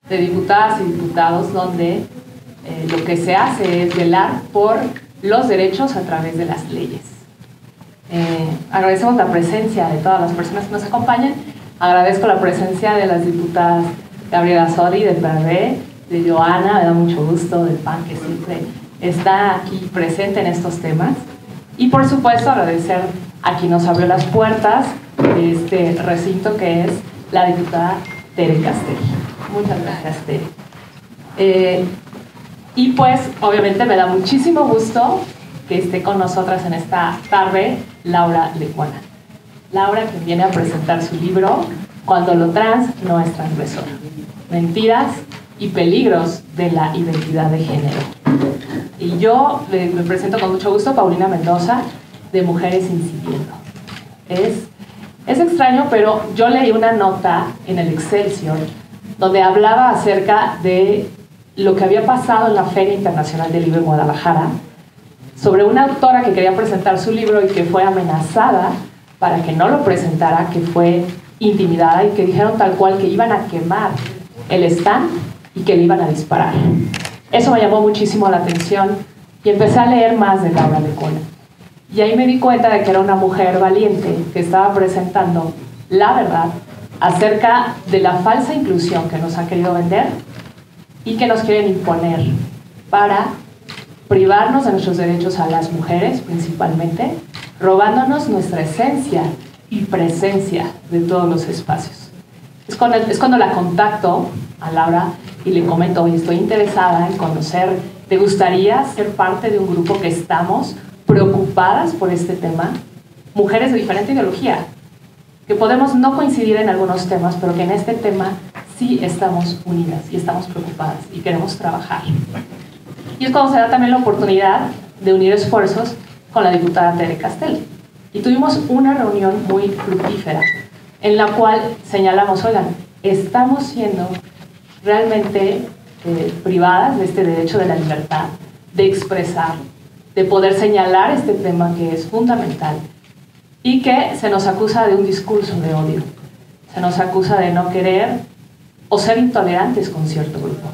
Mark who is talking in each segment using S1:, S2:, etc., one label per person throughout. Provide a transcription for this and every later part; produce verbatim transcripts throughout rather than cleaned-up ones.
S1: de diputadas y diputados donde eh, lo que se hace es velar por los derechos a través de las leyes. Eh, agradecemos la presencia de todas las personas que nos acompañan. Agradezco la presencia de las diputadas Gabriela Sodi del P R D, de Joana, me da mucho gusto, del P A N, que siempre está aquí presente en estos temas. Y por supuesto agradecer a quien nos abrió las puertas de este recinto, que es la diputada Tere Castel. Muchas gracias, Tere. Eh, y pues obviamente me da muchísimo gusto que esté con nosotras en esta tarde Laura Lecuona. Laura, que viene a presentar su libro Cuando lo trans no es transgresor: mentiras y peligros de la identidad de género. Y yo me presento con mucho gusto, Paulina Mendoza, de Mujeres Incidiendo. Es, es extraño, pero yo leí una nota en el Excelsior donde hablaba acerca de lo que había pasado en la Feria Internacional del Libro en Guadalajara, sobre una autora que quería presentar su libro y que fue amenazada para que no lo presentara, que fue intimidada y que dijeron tal cual que iban a quemar el stand y que le iban a disparar. Eso me llamó muchísimo la atención y empecé a leer más de Laura Lecuona. Y ahí me di cuenta de que era una mujer valiente que estaba presentando la verdad acerca de la falsa inclusión que nos han querido vender y que nos quieren imponer para privarnos de nuestros derechos a las mujeres principalmente, robándonos nuestra esencia y presencia de todos los espacios. Es cuando, es cuando la contacto a Laura y le comento: oye, estoy interesada en conocer, ¿te gustaría ser parte de un grupo que estamos preocupadas por este tema? Mujeres de diferente ideología, que podemos no coincidir en algunos temas, pero que en este tema sí estamos unidas y estamos preocupadas y queremos trabajar. Y es cuando se da también la oportunidad de unir esfuerzos con la diputada Tere Castel. Y tuvimos una reunión muy fructífera en la cual señalamos: oigan, estamos siendo realmente eh, privadas de este derecho de la libertad, de expresar, de poder señalar este tema que es fundamental, y que se nos acusa de un discurso de odio, se nos acusa de no querer o ser intolerantes con cierto grupo.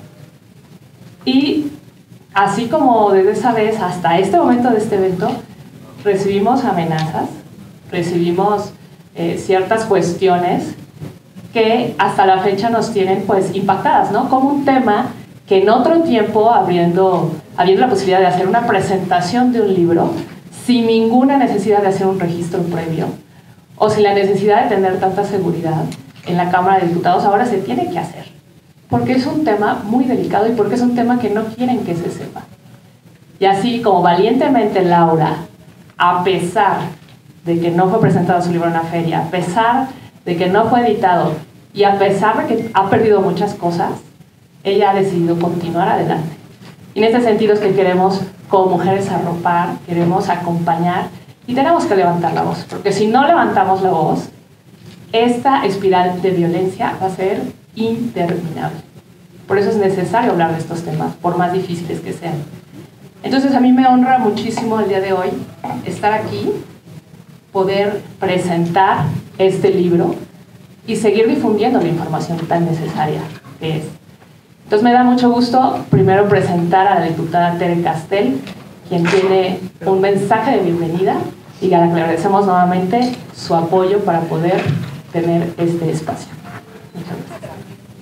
S1: Y así como desde esa vez hasta este momento de este evento, recibimos amenazas, recibimos eh, ciertas cuestiones que hasta la fecha nos tienen pues impactadas, ¿no? Como un tema que en otro tiempo, habiendo, habiendo la posibilidad de hacer una presentación de un libro sin ninguna necesidad de hacer un registro previo o sin la necesidad de tener tanta seguridad en la Cámara de Diputados, ahora se tiene que hacer, porque es un tema muy delicado y porque es un tema que no quieren que se sepa. Y así como valientemente Laura, a pesar de que no fue presentado su libro en una feria, a pesar de que no fue editado y a pesar de que ha perdido muchas cosas, ella ha decidido continuar adelante. Y en este sentido es que queremos, como mujeres, arropar, queremos acompañar y tenemos que levantar la voz, porque si no levantamos la voz, esta espiral de violencia va a ser interminable. Por eso es necesario hablar de estos temas, por más difíciles que sean. Entonces a mí me honra muchísimo el día de hoy estar aquí, poder presentar este libro y seguir difundiendo la información tan necesaria que es. Entonces me da mucho gusto primero presentar a la diputada Tere Castel, quien tiene un mensaje de bienvenida y a la que le agradecemos nuevamente su apoyo para poder tener este espacio. Muchas gracias.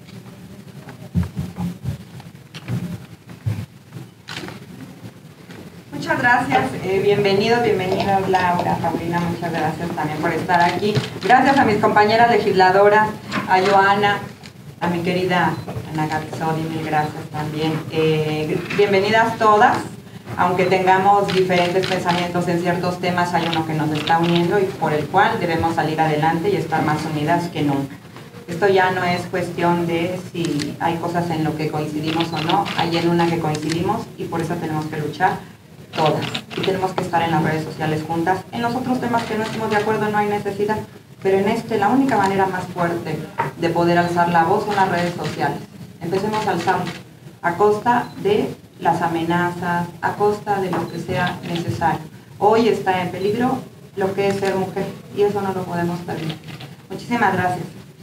S2: Muchas gracias, eh, bienvenidos, bienvenidas Laura, Paulina, muchas gracias también por estar aquí. Gracias a mis compañeras legisladoras, a Joana, a mi querida Ana Garzoni, mil gracias también. Eh, bienvenidas todas, aunque tengamos diferentes pensamientos en ciertos temas, hay uno que nos está uniendo y por el cual debemos salir adelante y estar más unidas que nunca. Esto ya no es cuestión de si hay cosas en lo que coincidimos o no, hay en una que coincidimos y por eso tenemos que luchar todas. Y tenemos que estar en las redes sociales juntas. En los otros temas que no estemos de acuerdo no hay necesidad, pero en este la única manera más fuerte de poder alzar la voz son las redes sociales. Empecemos alzando a costa de las amenazas, a costa de lo que sea necesario. Hoy está en peligro lo que es ser mujer y eso no lo podemos permitir. Muchísimas gracias.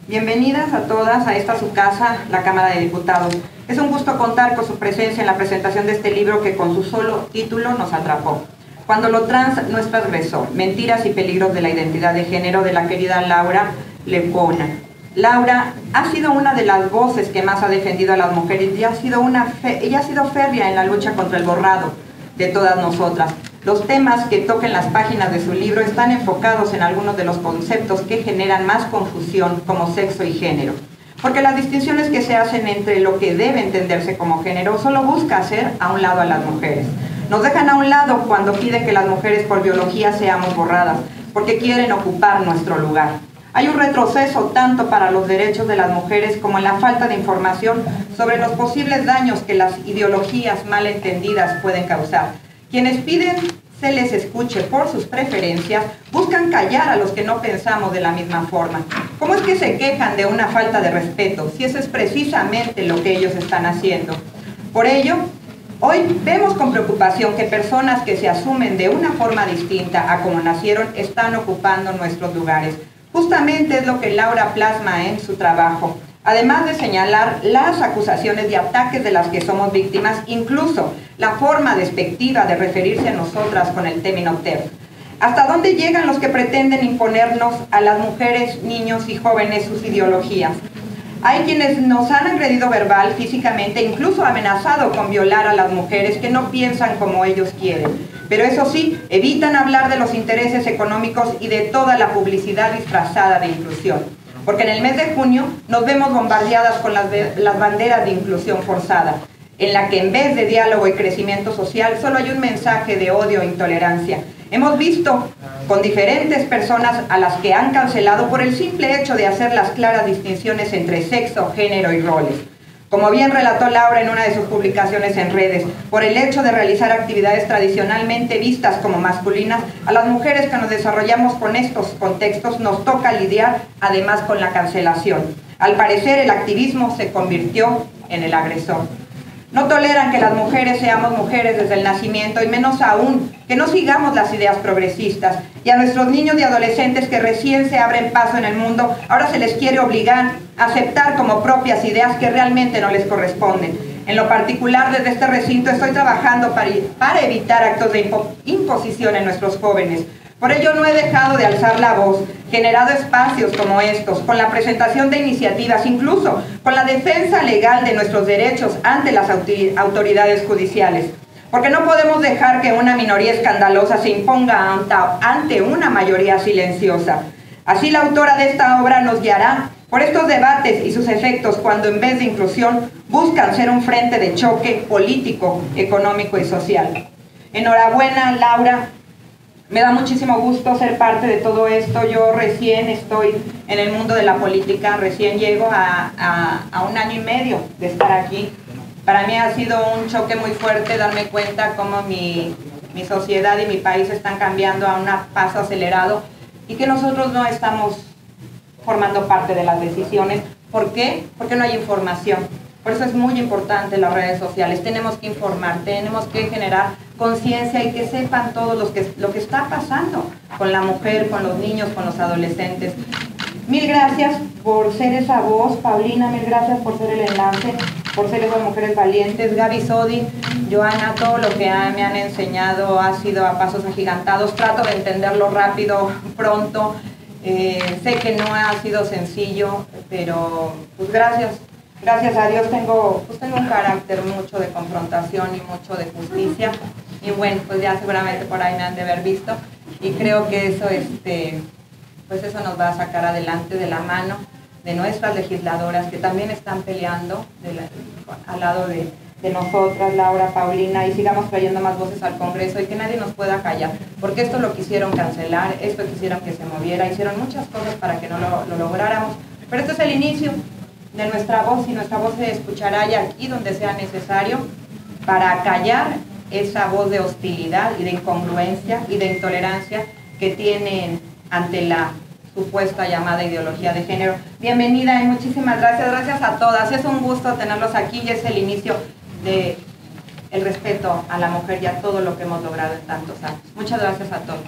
S2: Bienvenidas a todas a esta su casa, la Cámara de Diputados. Es un gusto contar con su presencia en la presentación de este libro que con su solo título nos atrapó. Cuando lo trans no es transgresor, mentiras y peligros de la identidad de género, de la querida Laura Lecuona. Laura ha sido una de las voces que más ha defendido a las mujeres y ha sido, una fe, ella ha sido férrea en la lucha contra el borrado de todas nosotras. Los temas que toca en las páginas de su libro están enfocados en algunos de los conceptos que generan más confusión, como sexo y género. Porque las distinciones que se hacen entre lo que debe entenderse como género solo busca hacer a un lado a las mujeres. Nos dejan a un lado cuando piden que las mujeres por biología seamos borradas, porque quieren ocupar nuestro lugar. Hay un retroceso tanto para los derechos de las mujeres como en la falta de información sobre los posibles daños que las ideologías mal entendidas pueden causar. Quienes piden se les escuche por sus preferencias buscan callar a los que no pensamos de la misma forma. ¿Cómo es que se quejan de una falta de respeto si eso es precisamente lo que ellos están haciendo? Por ello, hoy vemos con preocupación que personas que se asumen de una forma distinta a como nacieron están ocupando nuestros lugares. Justamente es lo que Laura plasma en su trabajo, además de señalar las acusaciones y ataques de las que somos víctimas, incluso la forma despectiva de referirse a nosotras con el término T E R. ¿Hasta dónde llegan los que pretenden imponernos a las mujeres, niños y jóvenes sus ideologías? Hay quienes nos han agredido verbal, físicamente, incluso amenazado con violar a las mujeres que no piensan como ellos quieren. Pero eso sí, evitan hablar de los intereses económicos y de toda la publicidad disfrazada de inclusión. Porque en el mes de junio nos vemos bombardeadas con las, las banderas de inclusión forzada, en la que en vez de diálogo y crecimiento social solo hay un mensaje de odio e intolerancia. Hemos visto con diferentes personas a las que han cancelado por el simple hecho de hacer las claras distinciones entre sexo, género y roles. Como bien relató Laura en una de sus publicaciones en redes, por el hecho de realizar actividades tradicionalmente vistas como masculinas, a las mujeres que nos desarrollamos con estos contextos nos toca lidiar además con la cancelación. Al parecer el activismo se convirtió en el agresor. No toleran que las mujeres seamos mujeres desde el nacimiento y menos aún que no sigamos las ideas progresistas. Y a nuestros niños y adolescentes que recién se abren paso en el mundo, ahora se les quiere obligar a aceptar como propias ideas que realmente no les corresponden. En lo particular, desde este recinto estoy trabajando para, para evitar actos de impo imposición en nuestros jóvenes. Por ello no he dejado de alzar la voz, generado espacios como estos, con la presentación de iniciativas, incluso con la defensa legal de nuestros derechos ante las autoridades judiciales. Porque no podemos dejar que una minoría escandalosa se imponga ante una mayoría silenciosa. Así la autora de esta obra nos guiará por estos debates y sus efectos cuando en vez de inclusión buscan ser un frente de choque político, económico y social. Enhorabuena, Laura. Me da muchísimo gusto ser parte de todo esto. Yo recién estoy en el mundo de la política, recién llego a, a, a un año y medio de estar aquí. Para mí ha sido un choque muy fuerte darme cuenta cómo mi, mi sociedad y mi país están cambiando a un paso acelerado y que nosotros no estamos formando parte de las decisiones. ¿Por qué? Porque no hay información. Por eso es muy importante las redes sociales. Tenemos que informar, tenemos que generar conciencia y que sepan todos los que, lo que está pasando con la mujer, con los niños, con los adolescentes. Mil gracias por ser esa voz, Paulina, mil gracias por ser el enlace, por ser esas mujeres valientes. Gaby Sodi, Joana, todo lo que me han enseñado ha sido a pasos agigantados. Trato de entenderlo rápido, pronto. Eh, sé que no ha sido sencillo, pero pues gracias. Gracias a Dios tengo, pues tengo un carácter mucho de confrontación y mucho de justicia. Y bueno, pues ya seguramente por ahí me han de haber visto. Y creo que eso, este, pues eso nos va a sacar adelante de la mano de nuestras legisladoras que también están peleando de la, al lado de, de nosotras, Laura, Paulina, y sigamos trayendo más voces al Congreso y que nadie nos pueda callar. Porque esto lo quisieron cancelar, esto quisieron que se moviera, hicieron muchas cosas para que no lo, lo lográramos. Pero este es el inicio de nuestra voz y nuestra voz se escuchará ya aquí donde sea necesario para callar esa voz de hostilidad y de incongruencia y de intolerancia que tienen ante la supuesta llamada ideología de género. Bienvenida y muchísimas gracias, gracias a todas. Es un gusto tenerlos aquí y es el inicio de el respeto a la mujer y a todo lo que hemos logrado en tantos años. Muchas gracias a todos.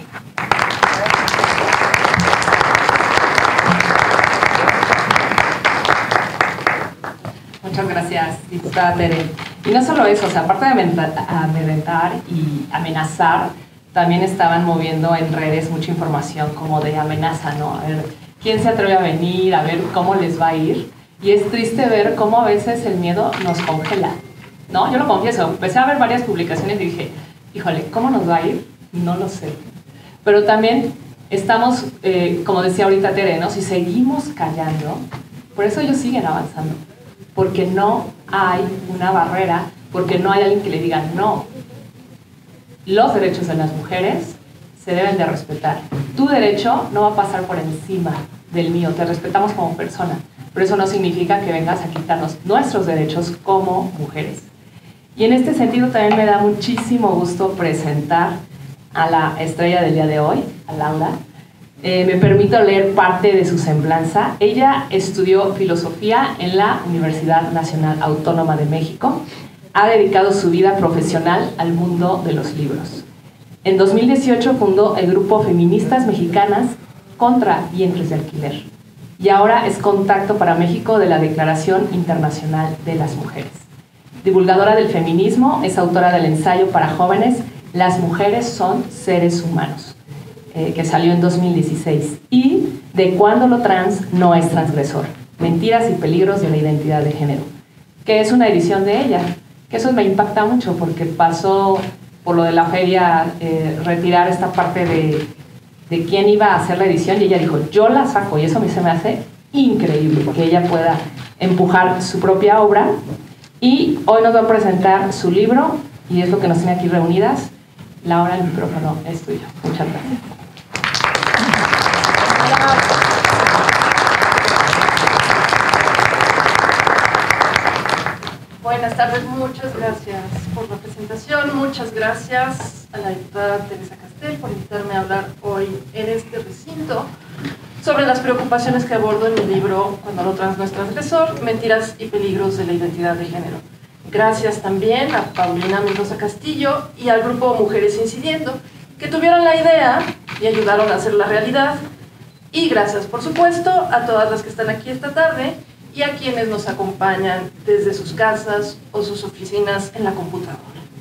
S1: Muchas gracias, diputada Tere. Y no solo eso, o sea, aparte de amedrentar y amenazar, también estaban moviendo en redes mucha información como de amenaza, ¿no? A ver, ¿quién se atreve a venir? A ver cómo les va a ir. Y es triste ver cómo a veces el miedo nos congela, ¿no? Yo lo confieso, empecé a ver varias publicaciones y dije, híjole, ¿cómo nos va a ir? No lo sé. Pero también estamos, eh, como decía ahorita Tere, ¿no? Si seguimos callando, por eso ellos siguen avanzando. Porque no hay una barrera, porque no hay alguien que le diga no. Los derechos de las mujeres se deben de respetar. Tu derecho no va a pasar por encima del mío, te respetamos como persona, pero eso no significa que vengas a quitarnos nuestros derechos como mujeres. Y en este sentido también me da muchísimo gusto presentar a la estrella del día de hoy, a Laura. Eh, me permito leer parte de su semblanza. Ella estudió filosofía en la Universidad Nacional Autónoma de México. Ha dedicado su vida profesional al mundo de los libros. En dos mil dieciocho fundó el grupo Feministas Mexicanas contra Vientres de Alquiler. Y ahora es contacto para México de la Declaración Internacional de las Mujeres. Divulgadora del feminismo, es autora del ensayo para jóvenes Las mujeres son seres humanos, eh, que salió en dos mil dieciséis, y De cuando lo trans no es transgresor, mentiras y peligros de la identidad de género, que es una edición de ella, que eso me impacta mucho porque pasó por lo de la feria eh, retirar esta parte de, de quién iba a hacer la edición, y ella dijo, yo la saco, y eso a mí se me hace increíble, que ella pueda empujar su propia obra. Y hoy nos va a presentar su libro, y es lo que nos tiene aquí reunidas. Laura, el micrófono es tuyo. Muchas gracias.
S3: Buenas tardes, muchas gracias por la presentación, muchas gracias a la diputada Teresa Castel por invitarme a hablar hoy en este recinto sobre las preocupaciones que abordo en mi libro Cuando lo trans no es transgresor, mentiras y peligros de la identidad de género. Gracias también a Paulina Mendoza Castillo y al grupo Mujeres Incidiendo, que tuvieron la idea y ayudaron a hacer la realidad. Y gracias, por supuesto, a todas las que están aquí esta tarde y a quienes nos acompañan desde sus casas o sus oficinas en la computadora.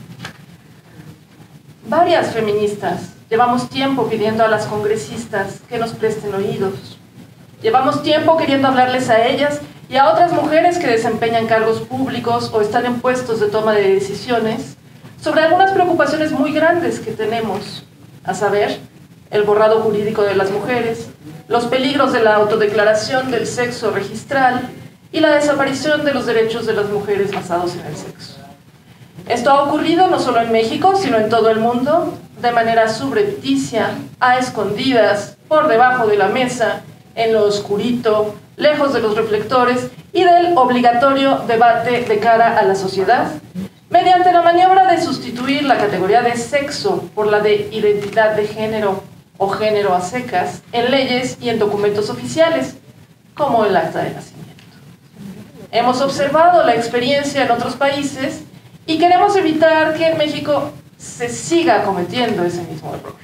S3: Varias feministas llevamos tiempo pidiendo a las congresistas que nos presten oídos. Llevamos tiempo queriendo hablarles a ellas y a otras mujeres que desempeñan cargos públicos o están en puestos de toma de decisiones sobre algunas preocupaciones muy grandes que tenemos, a saber, el borrado jurídico de las mujeres, los peligros de la autodeclaración del sexo registral y la desaparición de los derechos de las mujeres basados en el sexo. Esto ha ocurrido no solo en México, sino en todo el mundo, de manera subrepticia, a escondidas, por debajo de la mesa, en lo oscurito, lejos de los reflectores y del obligatorio debate de cara a la sociedad, mediante la maniobra de sustituir la categoría de sexo por la de identidad de género o género a secas en leyes y en documentos oficiales, como el acta de nacimiento. Hemos observado la experiencia en otros países y queremos evitar que en México se siga cometiendo ese mismo error.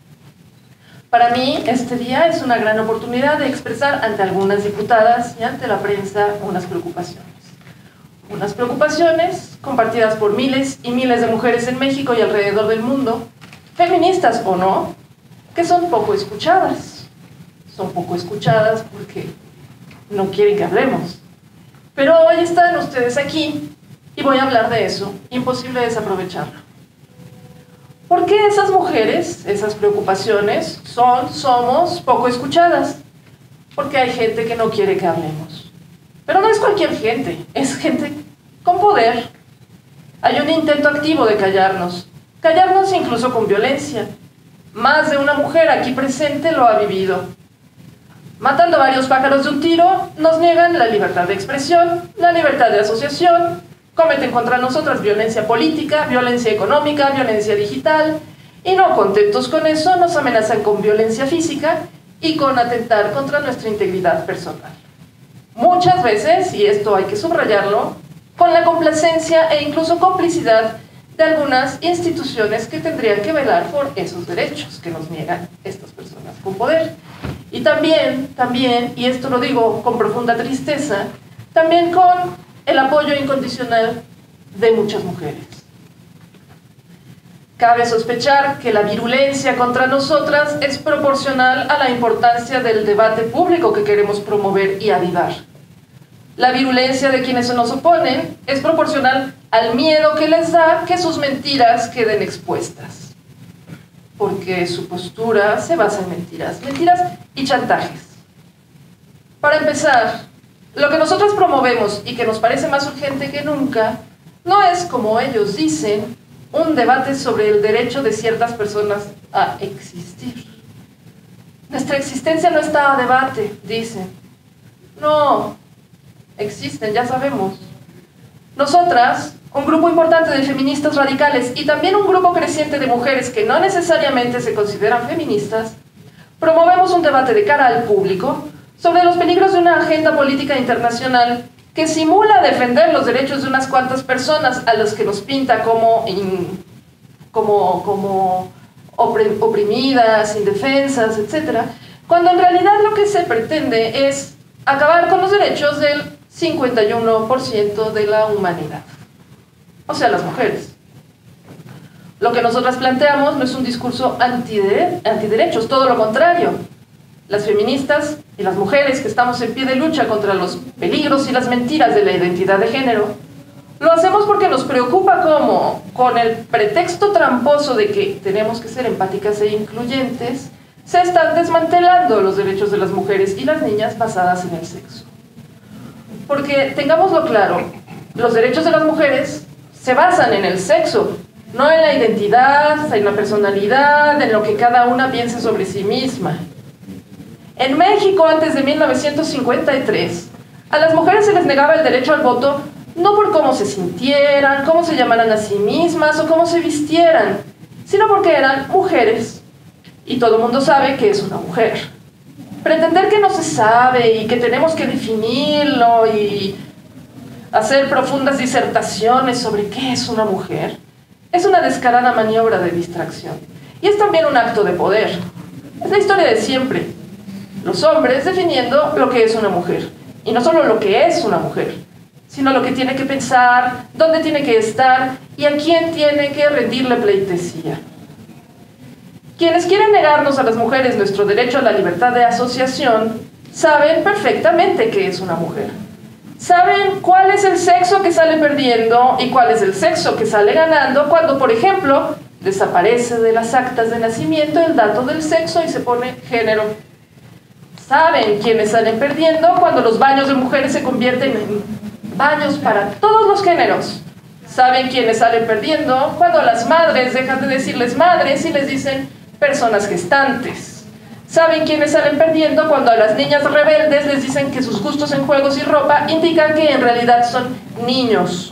S3: Para mí, este día es una gran oportunidad de expresar ante algunas diputadas y ante la prensa unas preocupaciones. Unas preocupaciones compartidas por miles y miles de mujeres en México y alrededor del mundo, feministas o no, que son poco escuchadas. Son poco escuchadas porque no quieren que hablemos. Pero hoy están ustedes aquí y voy a hablar de eso, imposible desaprovecharlo. ¿Por qué esas mujeres, esas preocupaciones, son, somos poco escuchadas? Porque hay gente que no quiere que hablemos. Pero no es cualquier gente, es gente con poder. Hay un intento activo de callarnos, callarnos incluso con violencia. Más de una mujer aquí presente lo ha vivido. Matando a varios pájaros de un tiro, nos niegan la libertad de expresión, la libertad de asociación, cometen contra nosotras violencia política, violencia económica, violencia digital, y no contentos con eso, nos amenazan con violencia física y con atentar contra nuestra integridad personal. Muchas veces, y esto hay que subrayarlo, con la complacencia e incluso complicidad de algunas instituciones que tendrían que velar por esos derechos que nos niegan estas personas con poder. Y también, también, y esto lo digo con profunda tristeza, también con el apoyo incondicional de muchas mujeres. Cabe sospechar que la virulencia contra nosotras es proporcional a la importancia del debate público que queremos promover y avivar. La virulencia de quienes se nos oponen es proporcional al miedo que les da que sus mentiras queden expuestas, porque su postura se basa en mentiras, mentiras y chantajes. Para empezar, lo que nosotros promovemos y que nos parece más urgente que nunca, no es, como ellos dicen, un debate sobre el derecho de ciertas personas a existir. Nuestra existencia no está a debate, dicen. No, existen, ya sabemos. Nosotras, un grupo importante de feministas radicales y también un grupo creciente de mujeres que no necesariamente se consideran feministas, promovemos un debate de cara al público sobre los peligros de una agenda política internacional que simula defender los derechos de unas cuantas personas a los que nos pinta como, in, como, como oprimidas, indefensas, etcétera, cuando en realidad lo que se pretende es acabar con los derechos del cincuenta y uno por ciento de la humanidad, o sea, las mujeres. Lo que nosotras planteamos no es un discurso antidere- antiderechos, todo lo contrario. Las feministas y las mujeres que estamos en pie de lucha contra los peligros y las mentiras de la identidad de género, lo hacemos porque nos preocupa cómo, con el pretexto tramposo de que tenemos que ser empáticas e incluyentes, se están desmantelando los derechos de las mujeres y las niñas basadas en el sexo. Porque, tengámoslo claro, los derechos de las mujeres se basan en el sexo, no en la identidad, en la personalidad, en lo que cada una piense sobre sí misma. En México, antes de mil novecientos cincuenta y tres, a las mujeres se les negaba el derecho al voto no por cómo se sintieran, cómo se llamaran a sí mismas o cómo se vistieran, sino porque eran mujeres. Y todo el mundo sabe que es una mujer. Pretender que no se sabe y que tenemos que definirlo y hacer profundas disertaciones sobre qué es una mujer es una descarada maniobra de distracción. Y es también un acto de poder. Es la historia de siempre. Los hombres definiendo lo que es una mujer. Y no solo lo que es una mujer, sino lo que tiene que pensar, dónde tiene que estar y a quién tiene que rendirle pleitesía. Quienes quieren negarnos a las mujeres nuestro derecho a la libertad de asociación saben perfectamente qué es una mujer. Saben cuál es el sexo que sale perdiendo y cuál es el sexo que sale ganando cuando, por ejemplo, desaparece de las actas de nacimiento el dato del sexo y se pone género. Saben quiénes salen perdiendo cuando los baños de mujeres se convierten en baños para todos los géneros. Saben quiénes salen perdiendo cuando las madres dejan de decirles madres y les dicen personas gestantes. Saben quiénes salen perdiendo cuando a las niñas rebeldes les dicen que sus gustos en juegos y ropa indican que en realidad son niños.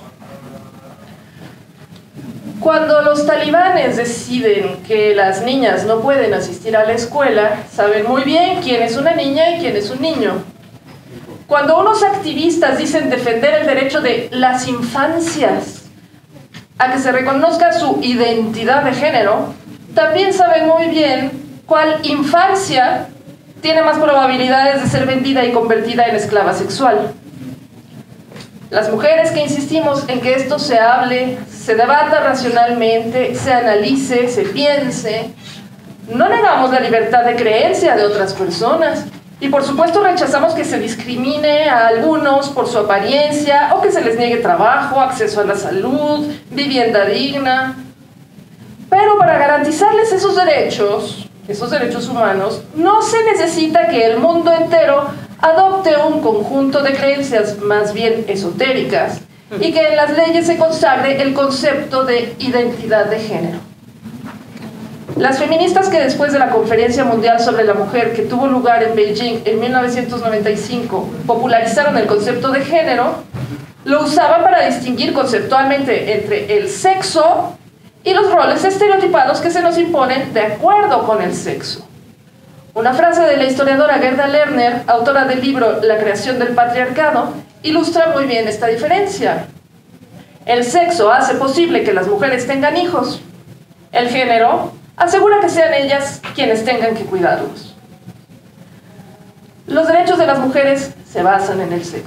S3: Cuando los talibanes deciden que las niñas no pueden asistir a la escuela, saben muy bien quién es una niña y quién es un niño. Cuando unos activistas dicen defender el derecho de las infancias a que se reconozca su identidad de género, también saben muy bien cuál infancia tiene más probabilidades de ser vendida y convertida en esclava sexual. Las mujeres que insistimos en que esto se hable, se debata racionalmente, se analice, se piense, no negamos la libertad de creencia de otras personas y por supuesto rechazamos que se discrimine a algunos por su apariencia o que se les niegue trabajo, acceso a la salud, vivienda digna. Pero para garantizarles esos derechos, esos derechos humanos, no se necesita que el mundo entero adopte un conjunto de creencias más bien esotéricas y que en las leyes se consagre el concepto de identidad de género. Las feministas que después de la Conferencia Mundial sobre la Mujer que tuvo lugar en Beijing en mil novecientos noventa y cinco popularizaron el concepto de género, lo usaban para distinguir conceptualmente entre el sexo y los roles estereotipados que se nos imponen de acuerdo con el sexo. Una frase de la historiadora Gerda Lerner, autora del libro La creación del patriarcado, ilustra muy bien esta diferencia. El sexo hace posible que las mujeres tengan hijos. El género asegura que sean ellas quienes tengan que cuidarlos. Los derechos de las mujeres se basan en el sexo.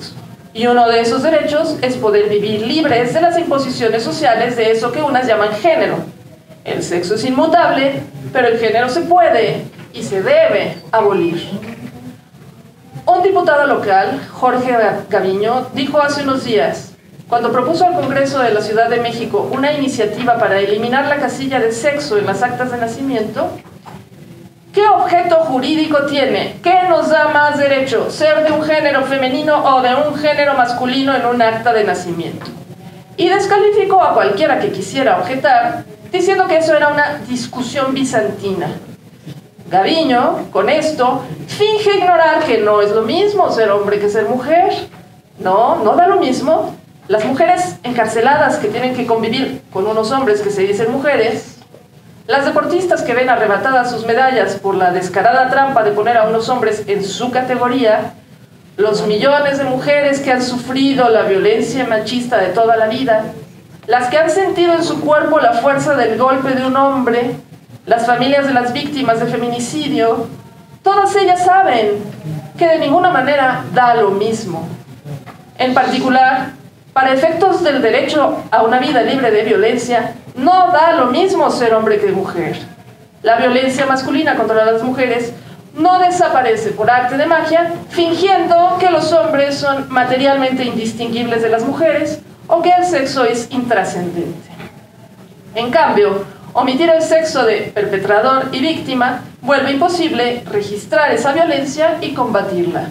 S3: Y uno de esos derechos es poder vivir libres de las imposiciones sociales de eso que unas llaman género. El sexo es inmutable, pero el género se puede y se debe abolir. Un diputado local, Jorge Gaviño, dijo hace unos días, cuando propuso al Congreso de la Ciudad de México una iniciativa para eliminar la casilla de sexo en las actas de nacimiento, ¿qué objeto jurídico tiene? ¿Qué nos da más derecho? ¿Ser de un género femenino o de un género masculino en un acta de nacimiento? Y descalificó a cualquiera que quisiera objetar, diciendo que eso era una discusión bizantina. Gaviño, con esto, finge ignorar que no es lo mismo ser hombre que ser mujer. No, no da lo mismo. Las mujeres encarceladas que tienen que convivir con unos hombres que se dicen mujeres, las deportistas que ven arrebatadas sus medallas por la descarada trampa de poner a unos hombres en su categoría, los millones de mujeres que han sufrido la violencia machista de toda la vida, las que han sentido en su cuerpo la fuerza del golpe de un hombre, las familias de las víctimas de feminicidio, todas ellas saben que de ninguna manera da lo mismo. En particular, para efectos del derecho a una vida libre de violencia, no da lo mismo ser hombre que mujer. La violencia masculina contra las mujeres no desaparece por arte de magia, fingiendo que los hombres son materialmente indistinguibles de las mujeres o que el sexo es intrascendente. En cambio, omitir el sexo de perpetrador y víctima vuelve imposible registrar esa violencia y combatirla.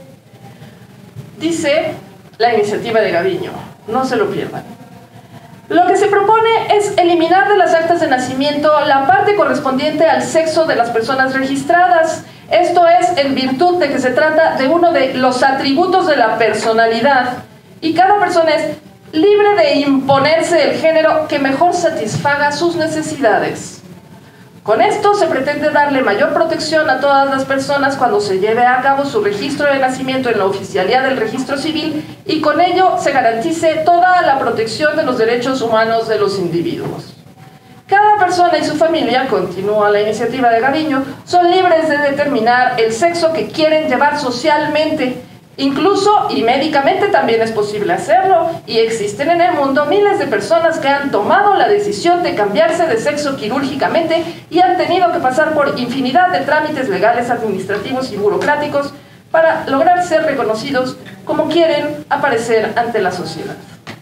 S3: Dice la iniciativa de Gaviño, no se lo pierdan. Lo que se propone es eliminar de las actas de nacimiento la parte correspondiente al sexo de las personas registradas. Esto es en virtud de que se trata de uno de los atributos de la personalidad y cada persona es libre de imponerse el género que mejor satisfaga sus necesidades. Con esto se pretende darle mayor protección a todas las personas cuando se lleve a cabo su registro de nacimiento en la oficialía del registro civil y con ello se garantice toda la protección de los derechos humanos de los individuos. Cada persona y su familia, continúa la iniciativa de Gaviño, son libres de determinar el sexo que quieren llevar socialmente. Incluso y médicamente también es posible hacerlo, y existen en el mundo miles de personas que han tomado la decisión de cambiarse de sexo quirúrgicamente y han tenido que pasar por infinidad de trámites legales, administrativos y burocráticos para lograr ser reconocidos como quieren aparecer ante la sociedad.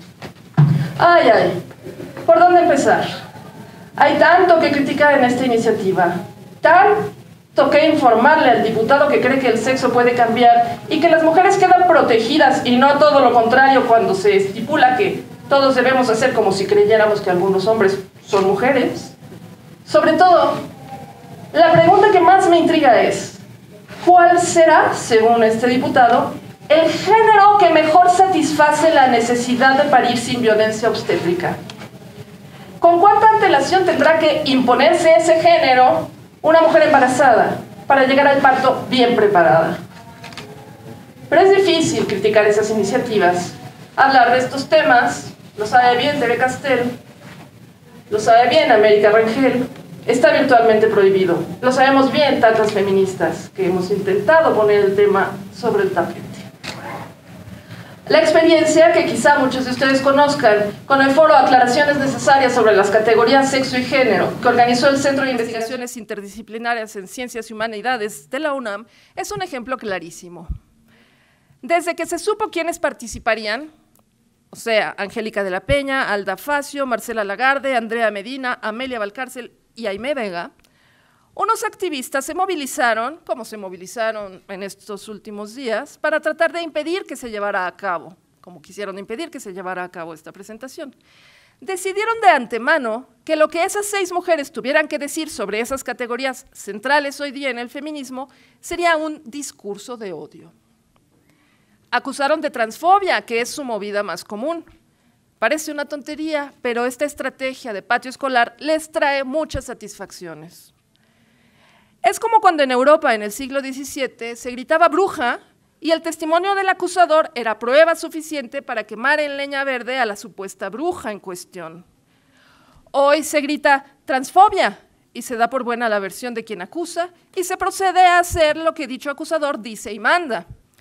S3: Ay, ay, ¿por dónde empezar? Hay tanto que criticar en esta iniciativa, tan Toqué informarle al diputado que cree que el sexo puede cambiar y que las mujeres quedan protegidas y no todo lo contrario cuando se estipula que todos debemos hacer como si creyéramos que algunos hombres son mujeres. Sobre todo, la pregunta que más me intriga es, ¿cuál será, según este diputado, el género que mejor satisface la necesidad de parir sin violencia obstétrica? ¿Con cuánta antelación tendrá que imponerse ese género una mujer embarazada para llegar al parto bien preparada? Pero es difícil criticar esas iniciativas. Hablar de estos temas, lo sabe bien Tere Castel, lo sabe bien América Rangel, está virtualmente prohibido. Lo sabemos bien tantas feministas que hemos intentado poner el tema sobre el tapete. La experiencia que quizá muchos de ustedes conozcan con el foro Aclaraciones Necesarias sobre las categorías sexo y género que organizó el Centro de Investigaciones Interdisciplinarias en Ciencias y Humanidades de la UNAM es un ejemplo clarísimo. Desde que se supo quiénes participarían, o sea, Angélica de la Peña, Alda Facio, Marcela Lagarde, Andrea Medina, Amelia Valcárcel y Aimé Vega, unos activistas se movilizaron, como se movilizaron en estos últimos días, para tratar de impedir que se llevara a cabo, como quisieron impedir que se llevara a cabo esta presentación. Decidieron de antemano que lo que esas seis mujeres tuvieran que decir sobre esas categorías centrales hoy día en el feminismo sería un discurso de odio. Acusaron de transfobia, que es su movida más común. Parece una tontería, pero esta estrategia de patio escolar les trae muchas satisfacciones. Es como cuando en Europa en el siglo diecisiete se gritaba bruja y el testimonio del acusador era prueba suficiente para quemar en leña verde a la supuesta bruja en cuestión. Hoy se grita transfobia y se da por buena la versión de quien acusa y se procede a hacer lo que dicho acusador dice y manda.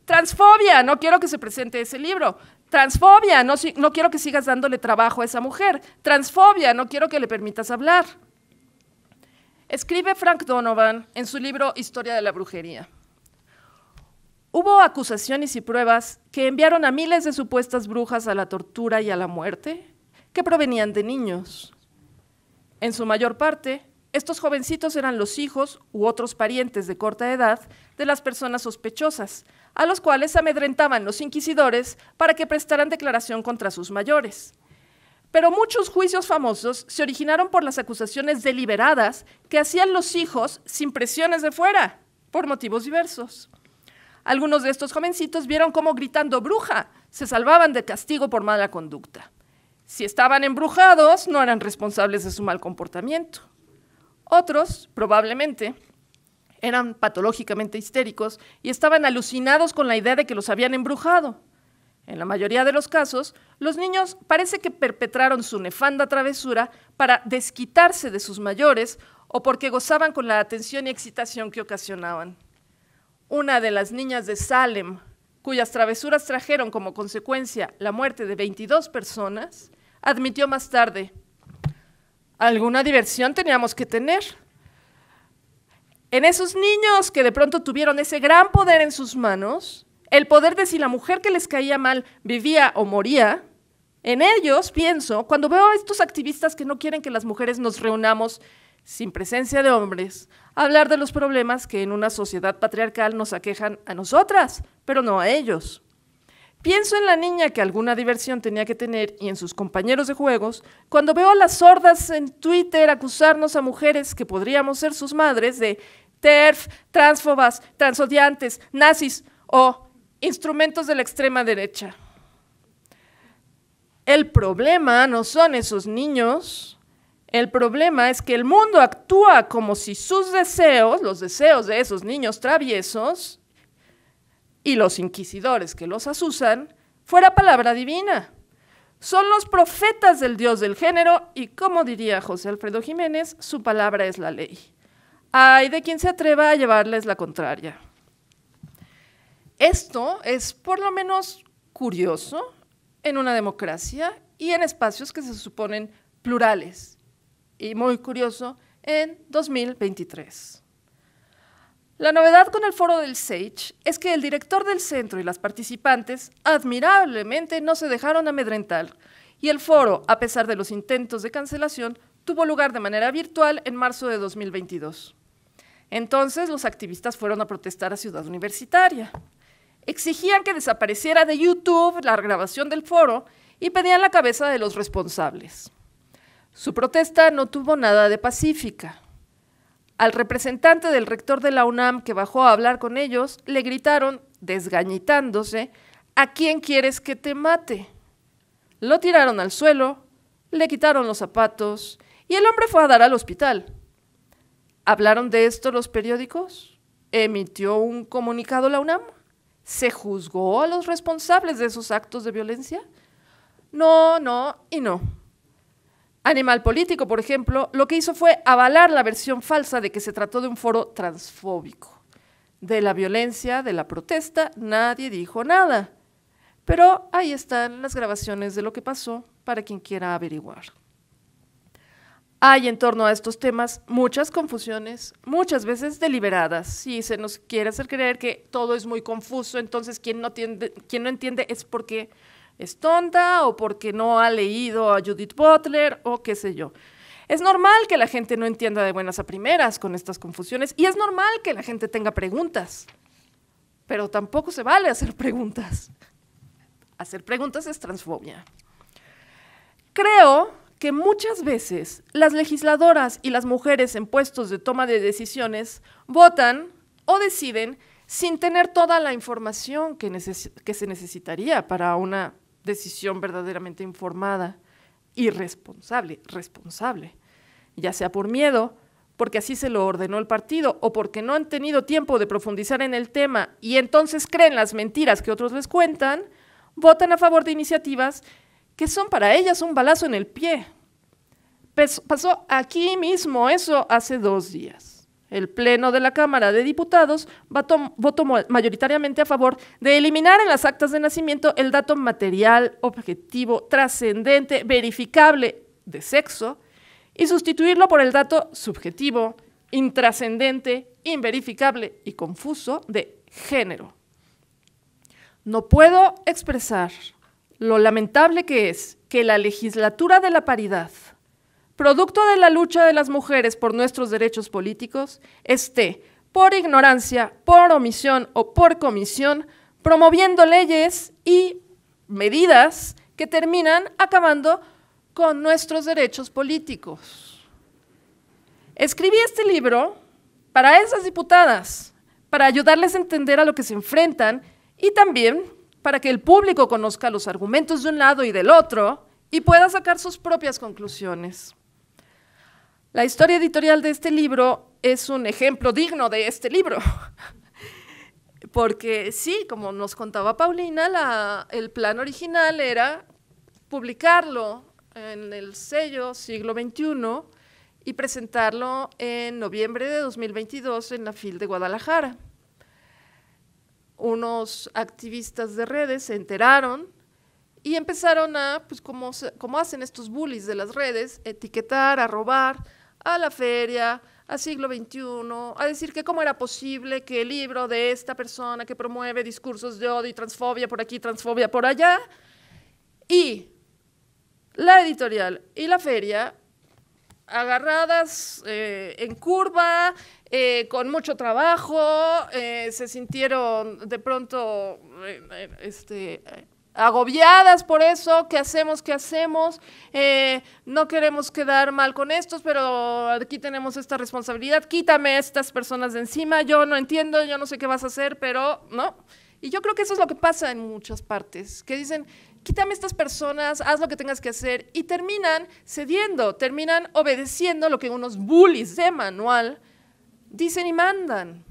S3: Transfobia, no quiero que se presente ese libro. Transfobia, no, no quiero que sigas dándole trabajo a esa mujer. Transfobia, no quiero que le permitas hablar. Escribe Frank Donovan en su libro Historia de la Brujería. Hubo acusaciones y pruebas que enviaron a miles de supuestas brujas a la tortura y a la muerte, que provenían de niños. En su mayor parte, estos jovencitos eran los hijos u otros parientes de corta edad de las personas sospechosas, a los cuales amedrentaban los inquisidores para que prestaran declaración contra sus mayores. Pero muchos juicios famosos se originaron por las acusaciones deliberadas que hacían los hijos sin presiones de fuera, por motivos diversos. Algunos de estos jovencitos vieron cómo gritando «bruja» se salvaban de castigo por mala conducta. Si estaban embrujados, no eran responsables de su mal comportamiento. Otros, probablemente, eran patológicamente histéricos y estaban alucinados con la idea de que los habían embrujado. En la mayoría de los casos, los niños parece que perpetraron su nefanda travesura para desquitarse de sus mayores o porque gozaban con la atención y excitación que ocasionaban. Una de las niñas de Salem, cuyas travesuras trajeron como consecuencia la muerte de veintidós personas, admitió más tarde: alguna diversión teníamos que tener. En esos niños que de pronto tuvieron ese gran poder en sus manos, el poder de si la mujer que les caía mal vivía o moría, en ellos, pienso, cuando veo a estos activistas que no quieren que las mujeres nos reunamos sin presencia de hombres, a hablar de los problemas que en una sociedad patriarcal nos aquejan a nosotras, pero no a ellos. Pienso en la niña que alguna diversión tenía que tener y en sus compañeros de juegos, cuando veo a las sordas en Twitter acusarnos a mujeres que podríamos ser sus madres de TERF, transfobas, transodiantes, nazis o instrumentos de la extrema derecha. El problema no son esos niños, el problema es que el mundo actúa como si sus deseos, los deseos de esos niños traviesos y los inquisidores que los asusan, fuera palabra divina. Son los profetas del Dios del género y, como diría José Alfredo Jiménez, su palabra es la ley. Ay de quien se atreva a llevarles la contraria. Esto es por lo menos curioso en una democracia y en espacios que se suponen plurales, y muy curioso en dos mil veintitrés. La novedad con el foro del SAGE es que el director del centro y las participantes admirablemente no se dejaron amedrentar, y el foro, a pesar de los intentos de cancelación, tuvo lugar de manera virtual en marzo de dos mil veintidós. Entonces los activistas fueron a protestar a Ciudad Universitaria. Exigían que desapareciera de YouTube la grabación del foro y pedían la cabeza de los responsables. Su protesta no tuvo nada de pacífica. Al representante del rector de la UNAM que bajó a hablar con ellos, le gritaron, desgañitándose, ¿a quién quieres que te mate? Lo tiraron al suelo, le quitaron los zapatos y el hombre fue a dar al hospital. ¿Hablaron de esto los periódicos? ¿Emitió un comunicado la UNAM? ¿Se juzgó a los responsables de esos actos de violencia? No, no y no. Animal Político, por ejemplo, lo que hizo fue avalar la versión falsa de que se trató de un foro transfóbico. De la violencia, de la protesta, nadie dijo nada. Pero ahí están las grabaciones de lo que pasó para quien quiera averiguar. Hay en torno a estos temas muchas confusiones, muchas veces deliberadas. Si se nos quiere hacer creer que todo es muy confuso, entonces quien no entiende, quien no entiende es porque es tonta o porque no ha leído a Judith Butler o qué sé yo. Es normal que la gente no entienda de buenas a primeras con estas confusiones y es normal que la gente tenga preguntas, pero tampoco se vale hacer preguntas. Hacer preguntas es transfobia. Creo que muchas veces las legisladoras y las mujeres en puestos de toma de decisiones votan o deciden sin tener toda la información que, neces- que se necesitaría para una decisión verdaderamente informada y responsable, responsable, ya sea por miedo, porque así se lo ordenó el partido, o porque no han tenido tiempo de profundizar en el tema y entonces creen las mentiras que otros les cuentan, votan a favor de iniciativas que son para ellas un balazo en el pie. Pasó aquí mismo eso hace dos días. el Pleno de la Cámara de Diputados votó, votó mayoritariamente a favor de eliminar en las actas de nacimiento el dato material, objetivo, trascendente, verificable de sexo y sustituirlo por el dato subjetivo, intrascendente, inverificable y confuso de género. No puedo expresar lo lamentable que es que la legislatura de la paridad, producto de la lucha de las mujeres por nuestros derechos políticos, esté, por ignorancia, por omisión o por comisión, promoviendo leyes y medidas que terminan acabando con nuestros derechos políticos. Escribí este libro para esas diputadas, para ayudarles a entender a lo que se enfrentan y también para que el público conozca los argumentos de un lado y del otro y pueda sacar sus propias conclusiones. La historia editorial de este libro es un ejemplo digno de este libro, porque sí, como nos contaba Paulina, la, el plan original era publicarlo en el sello Siglo veintiuno y presentarlo en noviembre de dos mil veintidós en la FIL de Guadalajara. Unos activistas de redes se enteraron y empezaron a, pues como, como hacen estos bullies de las redes, etiquetar, a robar a la feria, a Siglo veintiuno, a decir que cómo era posible que el libro de esta persona que promueve discursos de odio y transfobia por aquí, transfobia por allá, y la editorial y la feria agarradas eh, en curva, eh, con mucho trabajo, eh, se sintieron de pronto eh, este, agobiadas por eso. ¿Qué hacemos? ¿Qué hacemos? Eh, no queremos quedar mal con estos, pero aquí tenemos esta responsabilidad. Quítame a estas personas de encima. Yo no entiendo, yo no sé qué vas a hacer, pero no. Y yo creo que eso es lo que pasa en muchas partes, que dicen, quítame a estas personas, haz lo que tengas que hacer, y terminan cediendo, terminan obedeciendo lo que unos bullies de manual dicen y mandan.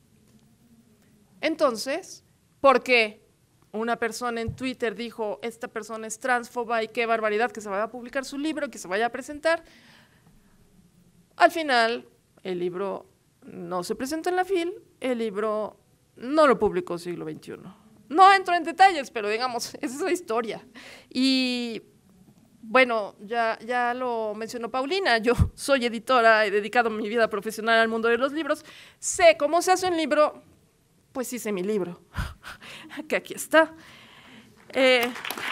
S3: Entonces, ¿por qué una persona en Twitter dijo, esta persona es transfoba y qué barbaridad que se vaya a publicar su libro, que se vaya a presentar? Al final, el libro no se presentó en la FIL, el libro no lo publicó Siglo veintiuno. No entro en detalles, pero digamos, esa es la historia. Y bueno, ya, ya lo mencionó Paulina, yo soy editora, he dedicado mi vida profesional al mundo de los libros, sé cómo se hace un libro, pues hice mi libro, que aquí está. Eh,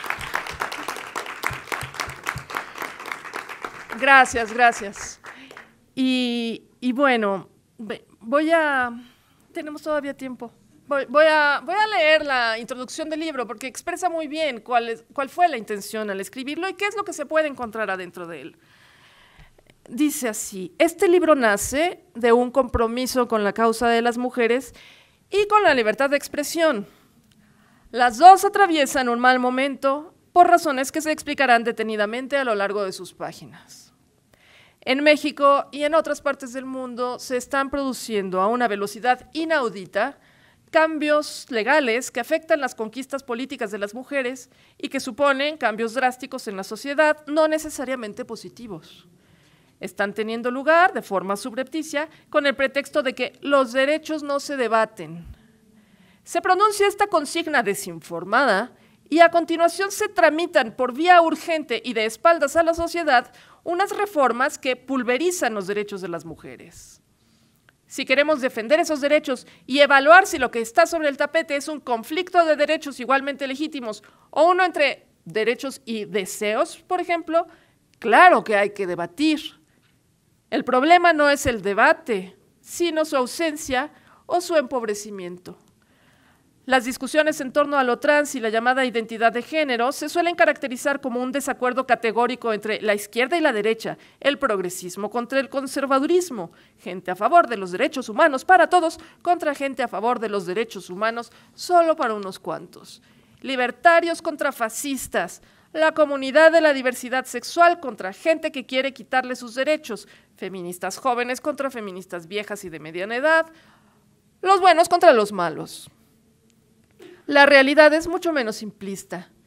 S3: gracias, gracias. Y, y bueno, voy a… Tenemos todavía tiempo. Voy, voy, a, voy a leer la introducción del libro porque expresa muy bien cuál, es, cuál fue la intención al escribirlo y qué es lo que se puede encontrar adentro de él. Dice así: este libro nace de un compromiso con la causa de las mujeres y con la libertad de expresión. Las dos atraviesan un mal momento por razones que se explicarán detenidamente a lo largo de sus páginas. En México y en otras partes del mundo se están produciendo a una velocidad inaudita cambios legales que afectan las conquistas políticas de las mujeres y que suponen cambios drásticos en la sociedad, no necesariamente positivos. Están teniendo lugar de forma subrepticia con el pretexto de que los derechos no se debaten. Se pronuncia esta consigna desinformada y a continuación se tramitan por vía urgente y de espaldas a la sociedad unas reformas que pulverizan los derechos de las mujeres. Si queremos defender esos derechos y evaluar si lo que está sobre el tapete es un conflicto de derechos igualmente legítimos o uno entre derechos y deseos, por ejemplo, claro que hay que debatir. El problema no es el debate, sino su ausencia o su empobrecimiento. Las discusiones en torno a lo trans y la llamada identidad de género se suelen caracterizar como un desacuerdo categórico entre la izquierda y la derecha, el progresismo contra el conservadurismo, gente a favor de los derechos humanos para todos contra gente a favor de los derechos humanos solo para unos cuantos, libertarios contra fascistas, la comunidad de la diversidad sexual contra gente que quiere quitarle sus derechos, feministas jóvenes contra feministas viejas y de mediana edad, los buenos contra los malos. La realidad es mucho menos simplista.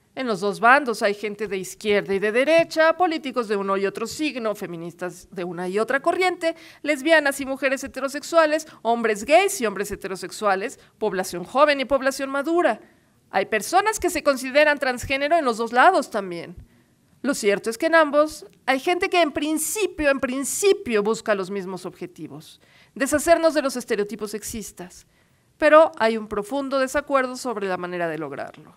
S3: En los dos bandos hay gente de izquierda y de derecha, políticos de uno y otro signo, feministas de una y otra corriente, lesbianas y mujeres heterosexuales, hombres gays y hombres heterosexuales, población joven y población madura. Hay personas que se consideran transgénero en los dos lados también. Lo cierto es que en ambos hay gente que en principio, en principio busca los mismos objetivos, deshacernos de los estereotipos sexistas, pero hay un profundo desacuerdo sobre la manera de lograrlo.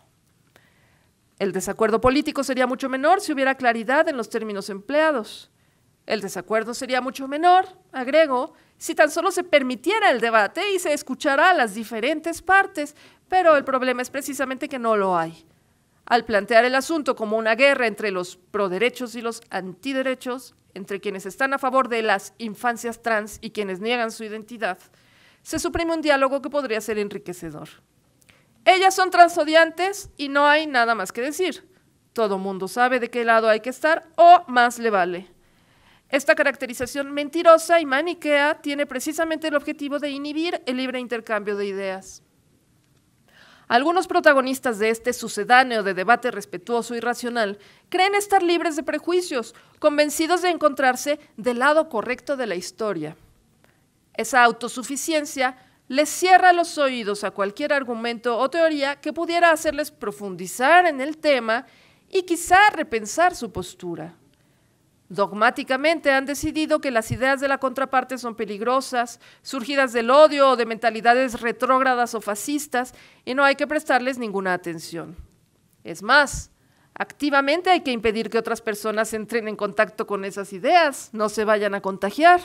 S3: El desacuerdo político sería mucho menor si hubiera claridad en los términos empleados. El desacuerdo sería mucho menor, agrego, si tan solo se permitiera el debate y se escuchara a las diferentes partes, pero el problema es precisamente que no lo hay. Al plantear el asunto como una guerra entre los proderechos y los antiderechos, entre quienes están a favor de las infancias trans y quienes niegan su identidad, se suprime un diálogo que podría ser enriquecedor. Ellas son transodiantes y no hay nada más que decir. Todo mundo sabe de qué lado hay que estar o más le vale. Esta caracterización mentirosa y maniquea tiene precisamente el objetivo de inhibir el libre intercambio de ideas. Algunos protagonistas de este sucedáneo de debate respetuoso y racional creen estar libres de prejuicios, convencidos de encontrarse del lado correcto de la historia. Esa autosuficiencia les cierra los oídos a cualquier argumento o teoría que pudiera hacerles profundizar en el tema y quizá repensar su postura. Dogmáticamente han decidido que las ideas de la contraparte son peligrosas, surgidas del odio o de mentalidades retrógradas o fascistas, y no hay que prestarles ninguna atención. Es más, activamente hay que impedir que otras personas entren en contacto con esas ideas, no se vayan a contagiar.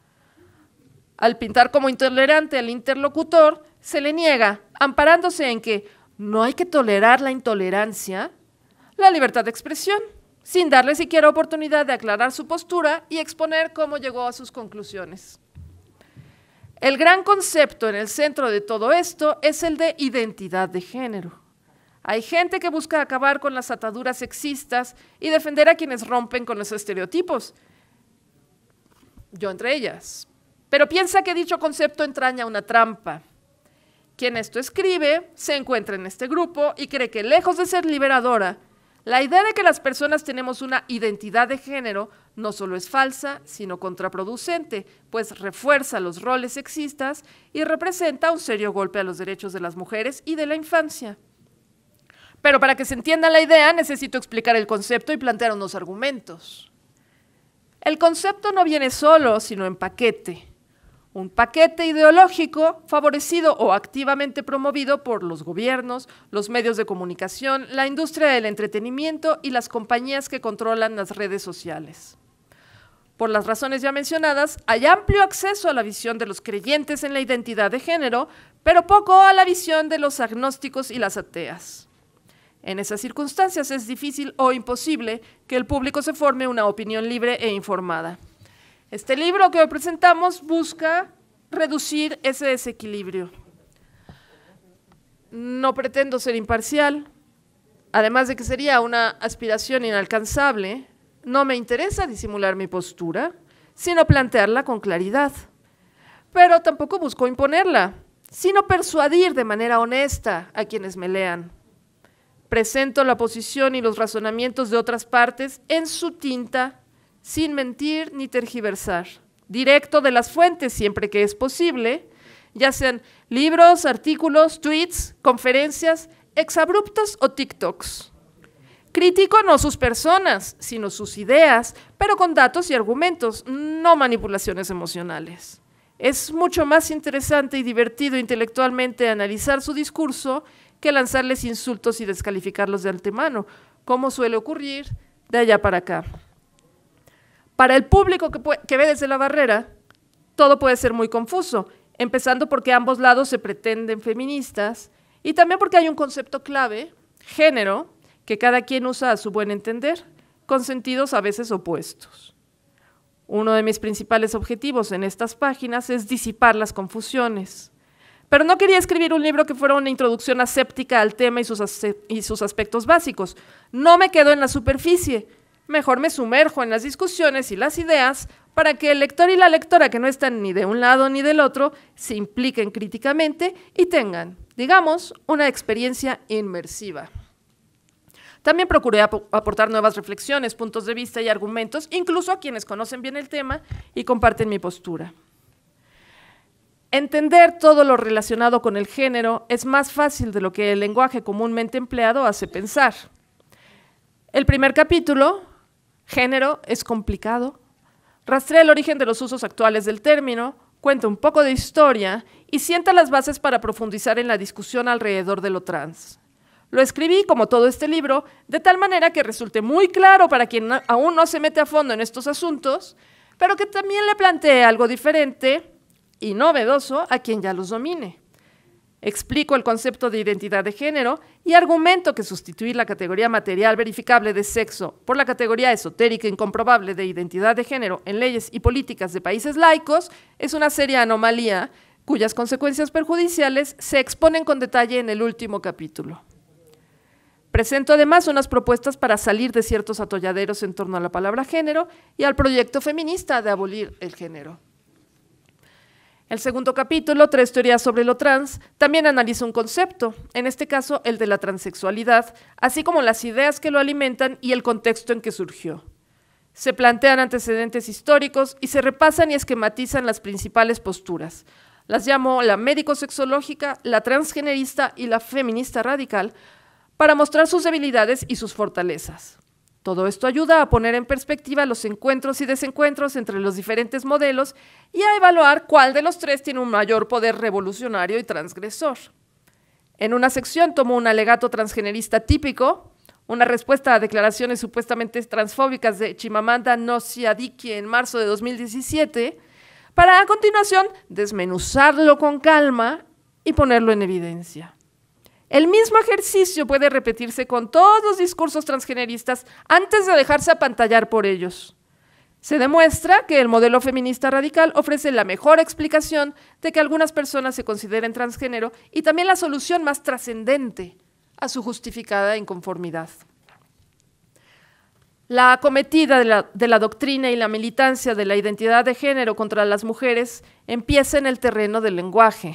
S3: Al pintar como intolerante al interlocutor, se le niega, amparándose en que no hay que tolerar la intolerancia, la libertad de expresión, sin darle siquiera oportunidad de aclarar su postura y exponer cómo llegó a sus conclusiones. El gran concepto en el centro de todo esto es el de identidad de género. Hay gente que busca acabar con las ataduras sexistas y defender a quienes rompen con los estereotipos, yo entre ellas. Pero piensa que dicho concepto entraña una trampa. Quien esto escribe se encuentra en este grupo y cree que, lejos de ser liberadora, la idea de que las personas tenemos una identidad de género no solo es falsa, sino contraproducente, pues refuerza los roles sexistas y representa un serio golpe a los derechos de las mujeres y de la infancia. Pero para que se entienda la idea, necesito explicar el concepto y plantear unos argumentos. El concepto no viene solo, sino en paquete. Un paquete ideológico favorecido o activamente promovido por los gobiernos, los medios de comunicación, la industria del entretenimiento y las compañías que controlan las redes sociales. Por las razones ya mencionadas, hay amplio acceso a la visión de los creyentes en la identidad de género, pero poco a la visión de los agnósticos y las ateas. En esas circunstancias es difícil o imposible que el público se forme una opinión libre e informada. Este libro que hoy presentamos busca reducir ese desequilibrio. No pretendo ser imparcial, además de que sería una aspiración inalcanzable, no me interesa disimular mi postura, sino plantearla con claridad. Pero tampoco busco imponerla, sino persuadir de manera honesta a quienes me lean. Presento la posición y los razonamientos de otras partes en su tinta, sin mentir ni tergiversar, directo de las fuentes siempre que es posible, ya sean libros, artículos, tweets, conferencias, exabruptos o TikToks. Critico no sus personas, sino sus ideas, pero con datos y argumentos, no manipulaciones emocionales. Es mucho más interesante y divertido intelectualmente analizar su discurso que lanzarles insultos y descalificarlos de antemano, como suele ocurrir de allá para acá. Para el público que, puede, que ve desde la barrera, todo puede ser muy confuso, empezando porque ambos lados se pretenden feministas y también porque hay un concepto clave, género, que cada quien usa a su buen entender, con sentidos a veces opuestos. Uno de mis principales objetivos en estas páginas es disipar las confusiones. Pero no quería escribir un libro que fuera una introducción aséptica al tema y sus, y sus aspectos básicos. No me quedo en la superficie. Mejor me sumerjo en las discusiones y las ideas para que el lector y la lectora que no están ni de un lado ni del otro se impliquen críticamente y tengan, digamos, una experiencia inmersiva. También procuré ap aportar nuevas reflexiones, puntos de vista y argumentos, incluso a quienes conocen bien el tema y comparten mi postura. Entender todo lo relacionado con el género es más fácil de lo que el lenguaje comúnmente empleado hace pensar. El primer capítulo, Género, es complicado. Rastrea el origen de los usos actuales del término, cuenta un poco de historia y sienta las bases para profundizar en la discusión alrededor de lo trans. Lo escribí, como todo este libro, de tal manera que resulte muy claro para quien aún no se mete a fondo en estos asuntos, pero que también le plantee algo diferente y novedoso a quien ya los domine. Explico el concepto de identidad de género y argumento que sustituir la categoría material verificable de sexo por la categoría esotérica e incomprobable de identidad de género en leyes y políticas de países laicos es una seria anomalía cuyas consecuencias perjudiciales se exponen con detalle en el último capítulo. Presento además unas propuestas para salir de ciertos atolladeros en torno a la palabra género y al proyecto feminista de abolir el género. El segundo capítulo, Tres teorías sobre lo trans, también analiza un concepto, en este caso el de la transexualidad, así como las ideas que lo alimentan y el contexto en que surgió. Se plantean antecedentes históricos y se repasan y esquematizan las principales posturas. Las llamo la médico-sexológica, la transgenerista y la feminista radical, para mostrar sus debilidades y sus fortalezas. Todo esto ayuda a poner en perspectiva los encuentros y desencuentros entre los diferentes modelos y a evaluar cuál de los tres tiene un mayor poder revolucionario y transgresor. En una sección tomo un alegato transgenerista típico, una respuesta a declaraciones supuestamente transfóbicas de Chimamanda Ngozi Adichie en marzo de dos mil diecisiete, para a continuación desmenuzarlo con calma y ponerlo en evidencia. El mismo ejercicio puede repetirse con todos los discursos transgeneristas antes de dejarse apantallar por ellos. Se demuestra que el modelo feminista radical ofrece la mejor explicación de que algunas personas se consideren transgénero y también la solución más trascendente a su justificada inconformidad. La acometida de la, de la doctrina y la militancia de la identidad de género contra las mujeres empieza en el terreno del lenguaje.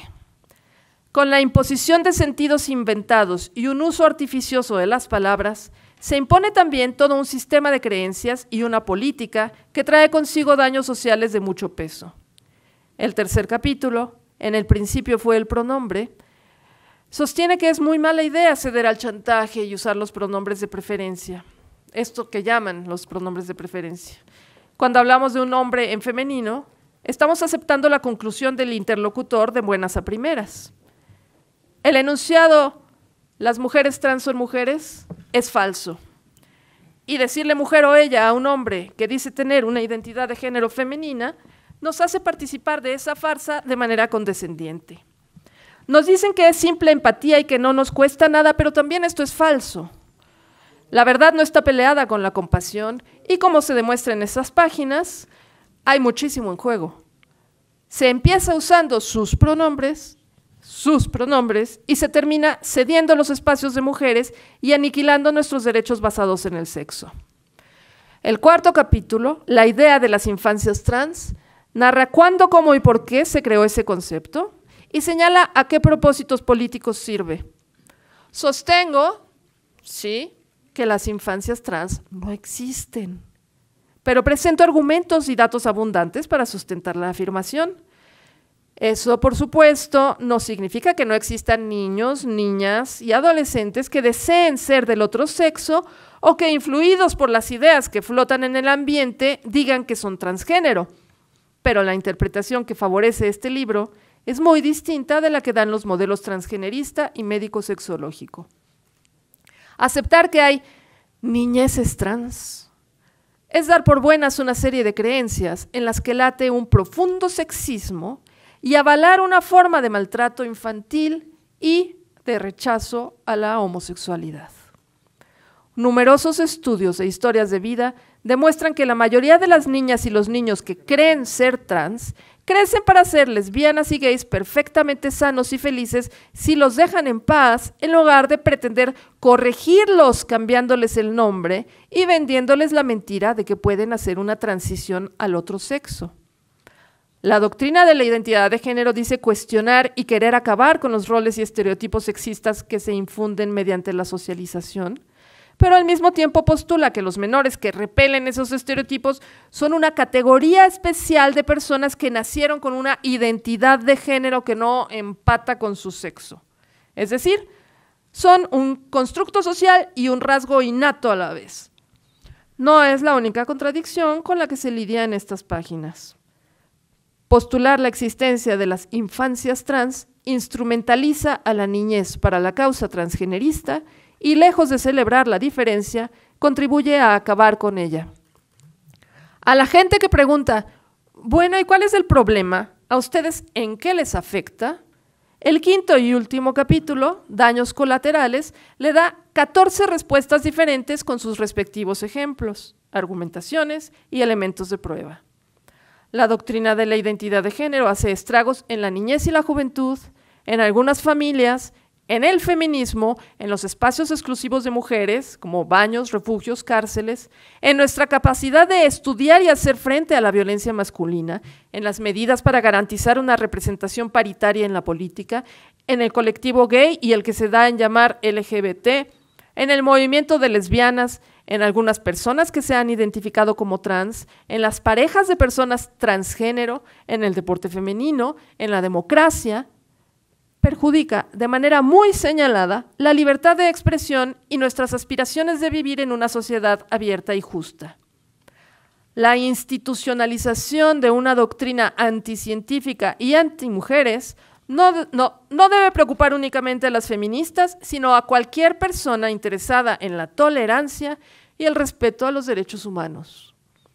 S3: Con la imposición de sentidos inventados y un uso artificioso de las palabras, se impone también todo un sistema de creencias y una política que trae consigo daños sociales de mucho peso. El tercer capítulo, En el principio fue el pronombre, sostiene que es muy mala idea ceder al chantaje y usar los pronombres de preferencia, esto que llaman los pronombres de preferencia. Cuando hablamos de un hombre en femenino, estamos aceptando la conclusión del interlocutor de buenas a primeras. El enunciado, las mujeres trans son mujeres, es falso. Y decirle mujer o ella a un hombre que dice tener una identidad de género femenina nos hace participar de esa farsa de manera condescendiente. Nos dicen que es simple empatía y que no nos cuesta nada, pero también esto es falso. La verdad no está peleada con la compasión y, como se demuestra en esas páginas, hay muchísimo en juego. Se empieza usando sus pronombres, sus pronombres, y se termina cediendo los espacios de mujeres y aniquilando nuestros derechos basados en el sexo. El cuarto capítulo, La idea de las infancias trans, narra cuándo, cómo y por qué se creó ese concepto y señala a qué propósitos políticos sirve. Sostengo, sí, que las infancias trans no existen, pero presento argumentos y datos abundantes para sustentar la afirmación. Eso, por supuesto, no significa que no existan niños, niñas y adolescentes que deseen ser del otro sexo o que, influidos por las ideas que flotan en el ambiente, digan que son transgénero. Pero la interpretación que favorece este libro es muy distinta de la que dan los modelos transgenerista y médico-sexológico. Aceptar que hay niñeces trans es dar por buenas una serie de creencias en las que late un profundo sexismo y avalar una forma de maltrato infantil y de rechazo a la homosexualidad. Numerosos estudios e historias de vida demuestran que la mayoría de las niñas y los niños que creen ser trans crecen para ser lesbianas y gays perfectamente sanos y felices si los dejan en paz, en lugar de pretender corregirlos cambiándoles el nombre y vendiéndoles la mentira de que pueden hacer una transición al otro sexo. La doctrina de la identidad de género dice cuestionar y querer acabar con los roles y estereotipos sexistas que se infunden mediante la socialización,
S4: pero al mismo tiempo postula que los menores que repelen esos estereotipos son una categoría especial de personas que nacieron con una identidad de género que no empata con su sexo. Es decir, son un constructo social y un rasgo innato a la vez. No es la única contradicción con la que se lidia en estas páginas. Postular la existencia de las infancias trans instrumentaliza a la niñez para la causa transgenerista y, lejos de celebrar la diferencia, contribuye a acabar con ella. A la gente que pregunta, bueno, ¿y cuál es el problema? ¿A ustedes en qué les afecta? El quinto y último capítulo, Daños colaterales, le da catorce respuestas diferentes con sus respectivos ejemplos, argumentaciones y elementos de prueba. La doctrina de la identidad de género hace estragos en la niñez y la juventud, en algunas familias, en el feminismo, en los espacios exclusivos de mujeres, como baños, refugios, cárceles, en nuestra capacidad de estudiar y hacer frente a la violencia masculina, en las medidas para garantizar una representación paritaria en la política, en el colectivo gay y el que se da en llamar L G B T, en el movimiento de lesbianas, en algunas personas que se han identificado como trans, en las parejas de personas transgénero, en el deporte femenino, en la democracia, perjudica de manera muy señalada la libertad de expresión y nuestras aspiraciones de vivir en una sociedad abierta y justa. La institucionalización de una doctrina anticientífica y antimujeres no, no, no debe preocupar únicamente a las feministas, sino a cualquier persona interesada en la tolerancia y el respeto a los derechos humanos.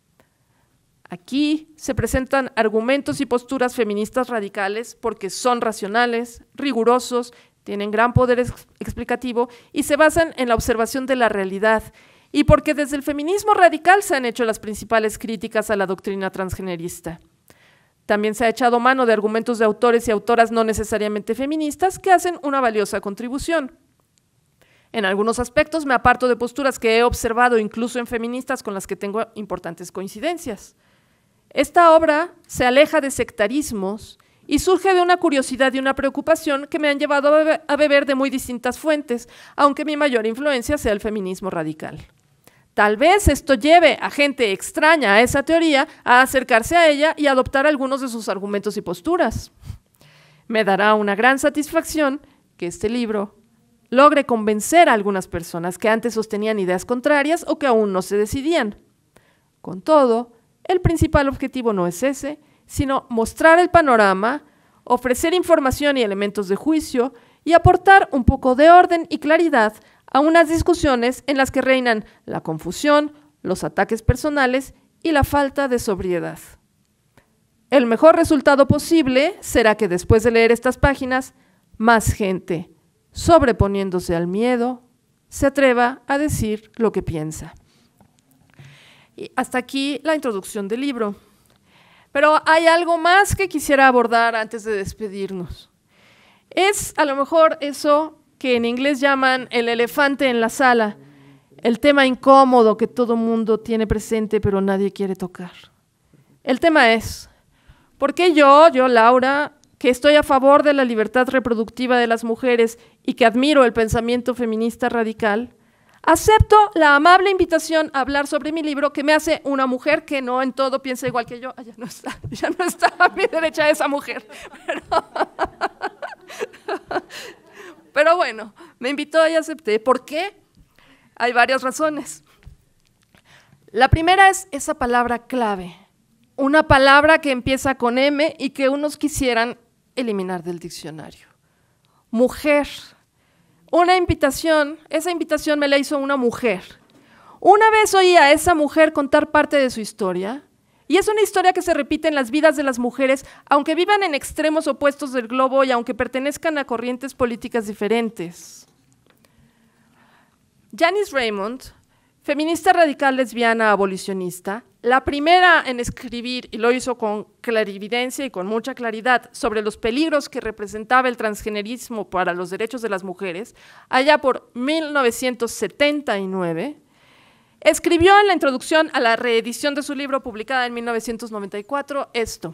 S4: Aquí se presentan argumentos y posturas feministas radicales porque son racionales, rigurosos, tienen gran poder ex- explicativo y se basan en la observación de la realidad, y porque desde el feminismo radical se han hecho las principales críticas a la doctrina transgenerista. También se ha echado mano de argumentos de autores y autoras no necesariamente feministas que hacen una valiosa contribución. En algunos aspectos me aparto de posturas que he observado incluso en feministas con las que tengo importantes coincidencias. Esta obra se aleja de sectarismos y surge de una curiosidad y una preocupación que me han llevado a beber, a beber de muy distintas fuentes, aunque mi mayor influencia sea el feminismo radical. Tal vez esto lleve a gente extraña a esa teoría a acercarse a ella y adoptar algunos de sus argumentos y posturas. Me dará una gran satisfacción que este libro logre convencer a algunas personas que antes sostenían ideas contrarias o que aún no se decidían. Con todo, el principal objetivo no es ese, sino mostrar el panorama, ofrecer información y elementos de juicio y aportar un poco de orden y claridad a unas discusiones en las que reinan la confusión, los ataques personales y la falta de sobriedad. El mejor resultado posible será que después de leer estas páginas, más gente, sobreponiéndose al miedo, se atreva a decir lo que piensa. Y hasta aquí la introducción del libro. Pero hay algo más que quisiera abordar antes de despedirnos. Es a lo mejor eso que en inglés llaman el elefante en la sala, el tema incómodo que todo mundo tiene presente pero nadie quiere tocar. El tema es, ¿por qué yo, yo Laura, que estoy a favor de la libertad reproductiva de las mujeres y que admiro el pensamiento feminista radical, acepto la amable invitación a hablar sobre mi libro que me hace una mujer que no en todo piensa igual que yo? Ah, ya no está, ya no está a mi derecha esa mujer. Pero, pero bueno, me invitó y acepté. ¿Por qué? Hay varias razones. La primera es esa palabra clave, una palabra que empieza con M y que unos quisieran eliminar del diccionario. Mujer. Una invitación, esa invitación me la hizo una mujer. Una vez oí a esa mujer contar parte de su historia, y es una historia que se repite en las vidas de las mujeres, aunque vivan en extremos opuestos del globo y aunque pertenezcan a corrientes políticas diferentes. Janice Raymond, feminista radical lesbiana abolicionista, la primera en escribir, y lo hizo con clarividencia y con mucha claridad, sobre los peligros que representaba el transgenerismo para los derechos de las mujeres, allá por mil novecientos setenta y nueve, escribió en la introducción a la reedición de su libro publicada en mil novecientos noventa y cuatro esto: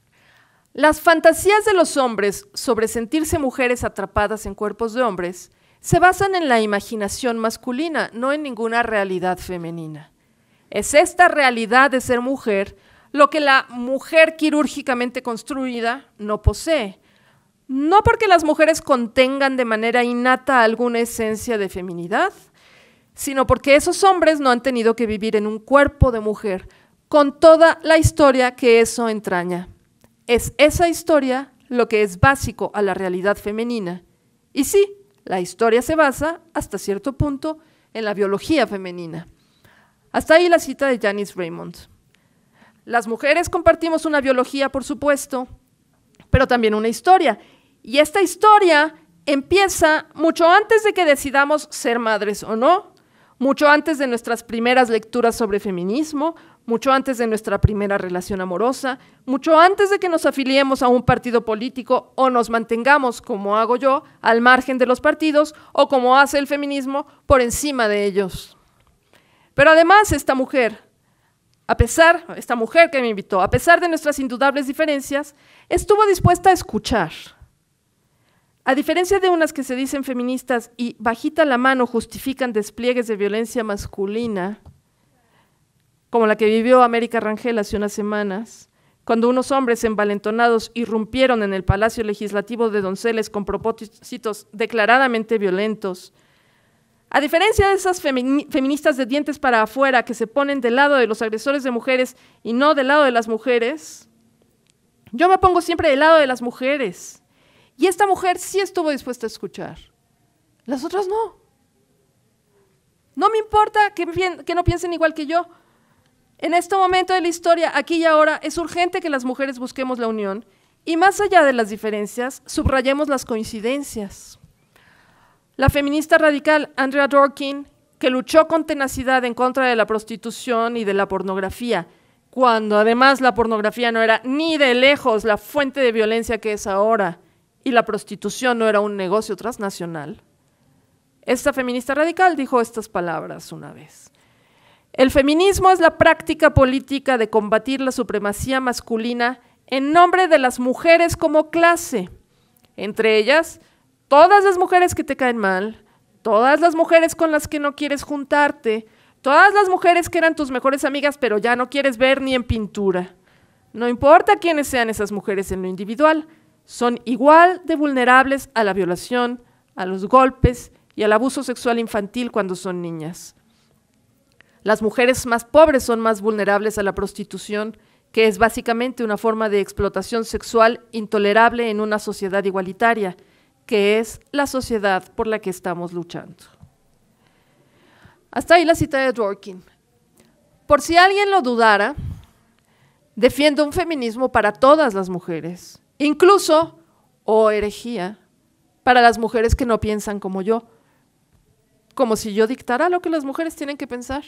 S4: las fantasías de los hombres sobre sentirse mujeres atrapadas en cuerpos de hombres se basan en la imaginación masculina, no en ninguna realidad femenina. Es esta realidad de ser mujer lo que la mujer quirúrgicamente construida no posee. No porque las mujeres contengan de manera innata alguna esencia de feminidad, sino porque esos hombres no han tenido que vivir en un cuerpo de mujer con toda la historia que eso entraña. Es esa historia lo que es básico a la realidad femenina. Y sí, la historia se basa, hasta cierto punto, en la biología femenina. Hasta ahí la cita de Janice Raymond. Las mujeres compartimos una biología, por supuesto, pero también una historia. Y esta historia empieza mucho antes de que decidamos ser madres o no, mucho antes de nuestras primeras lecturas sobre feminismo, mucho antes de nuestra primera relación amorosa, mucho antes de que nos afiliemos a un partido político o nos mantengamos, como hago yo, al margen de los partidos o como hace el feminismo, por encima de ellos. Pero además esta mujer, a pesar, esta mujer que me invitó, a pesar de nuestras indudables diferencias, estuvo dispuesta a escuchar. A diferencia de unas que se dicen feministas y bajita la mano justifican despliegues de violencia masculina, como la que vivió América Rangel hace unas semanas, cuando unos hombres envalentonados irrumpieron en el Palacio Legislativo de Donceles con propósitos declaradamente violentos. A diferencia de esas feministas de dientes para afuera que se ponen del lado de los agresores de mujeres y no del lado de las mujeres, yo me pongo siempre del lado de las mujeres. Y esta mujer sí estuvo dispuesta a escuchar. Las otras no. No me importa que, que no piensen igual que yo. En este momento de la historia, aquí y ahora, es urgente que las mujeres busquemos la unión y más allá de las diferencias, subrayemos las coincidencias. La feminista radical Andrea Dworkin, que luchó con tenacidad en contra de la prostitución y de la pornografía, cuando además la pornografía no era ni de lejos la fuente de violencia que es ahora, y la prostitución no era un negocio transnacional, esta feminista radical dijo estas palabras una vez. El feminismo es la práctica política de combatir la supremacía masculina en nombre de las mujeres como clase, entre ellas todas las mujeres que te caen mal, todas las mujeres con las que no quieres juntarte, todas las mujeres que eran tus mejores amigas pero ya no quieres ver ni en pintura. No importa quiénes sean esas mujeres en lo individual, son igual de vulnerables a la violación, a los golpes y al abuso sexual infantil cuando son niñas. Las mujeres más pobres son más vulnerables a la prostitución, que es básicamente una forma de explotación sexual intolerable en una sociedad igualitaria, que es la sociedad por la que estamos luchando. Hasta ahí la cita de Dworkin. Por si alguien lo dudara, defiendo un feminismo para todas las mujeres, incluso, o herejía, para las mujeres que no piensan como yo, como si yo dictara lo que las mujeres tienen que pensar.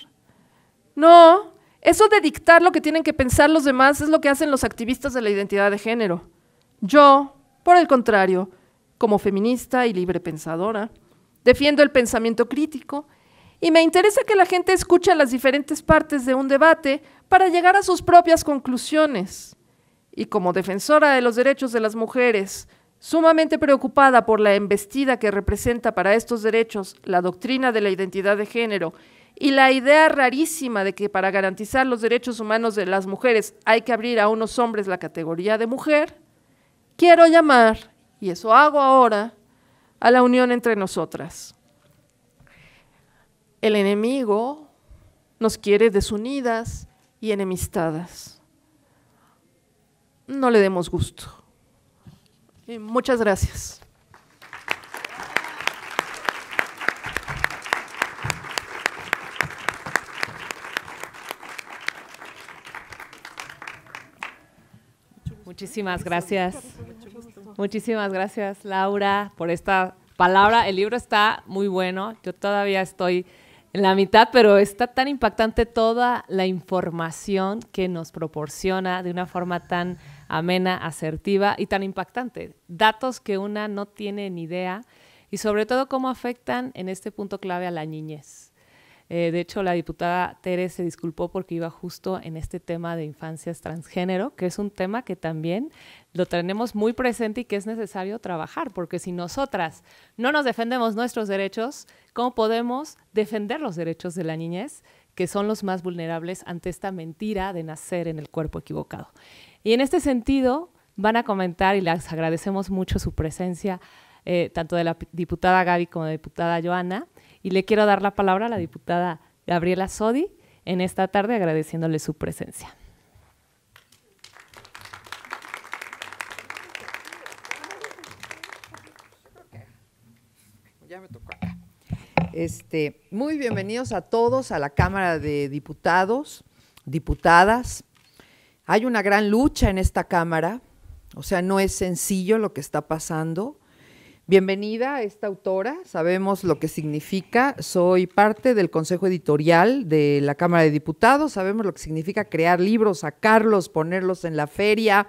S4: No, eso de dictar lo que tienen que pensar los demás es lo que hacen los activistas de la identidad de género. Yo, por el contrario, como feminista y libre pensadora, defiendo el pensamiento crítico y me interesa que la gente escuche las diferentes partes de un debate para llegar a sus propias conclusiones. Y como defensora de los derechos de las mujeres, sumamente preocupada por la embestida que representa para estos derechos la doctrina de la identidad de género y la idea rarísima de que para garantizar los derechos humanos de las mujeres hay que abrir a unos hombres la categoría de mujer, quiero llamar, y eso hago ahora, a la unión entre nosotras. El enemigo nos quiere desunidas y enemistadas. No le demos gusto. Y muchas gracias.
S5: Muchísimas gracias. Muchísimas gracias, Laura, por esta palabra. El libro está muy bueno. Yo todavía estoy en la mitad, pero está tan impactante toda la información que nos proporciona de una forma tan amena, asertiva y tan impactante. Datos que una no tiene ni idea y sobre todo cómo afectan en este punto clave a la niñez. Eh, de hecho, la diputada Tere se disculpó porque iba justo en este tema de infancias transgénero, que es un tema que también lo tenemos muy presente y que es necesario trabajar, porque si nosotras no nos defendemos nuestros derechos, ¿cómo podemos defender los derechos de la niñez, que son los más vulnerables ante esta mentira de nacer en el cuerpo equivocado? Y en este sentido, van a comentar, y les agradecemos mucho su presencia, eh, tanto de la diputada Gaby como de la diputada Joana, y le quiero dar la palabra a la diputada Gabriela Sodi en esta tarde, agradeciéndole su presencia.
S6: Ya me tocó acá. Este, muy bienvenidos a todos a la Cámara de Diputados, diputadas. Hay una gran lucha en esta Cámara, o sea, no es sencillo lo que está pasando. Bienvenida a esta autora, sabemos lo que significa, soy parte del Consejo Editorial de la Cámara de Diputados, sabemos lo que significa crear libros, sacarlos, ponerlos en la feria.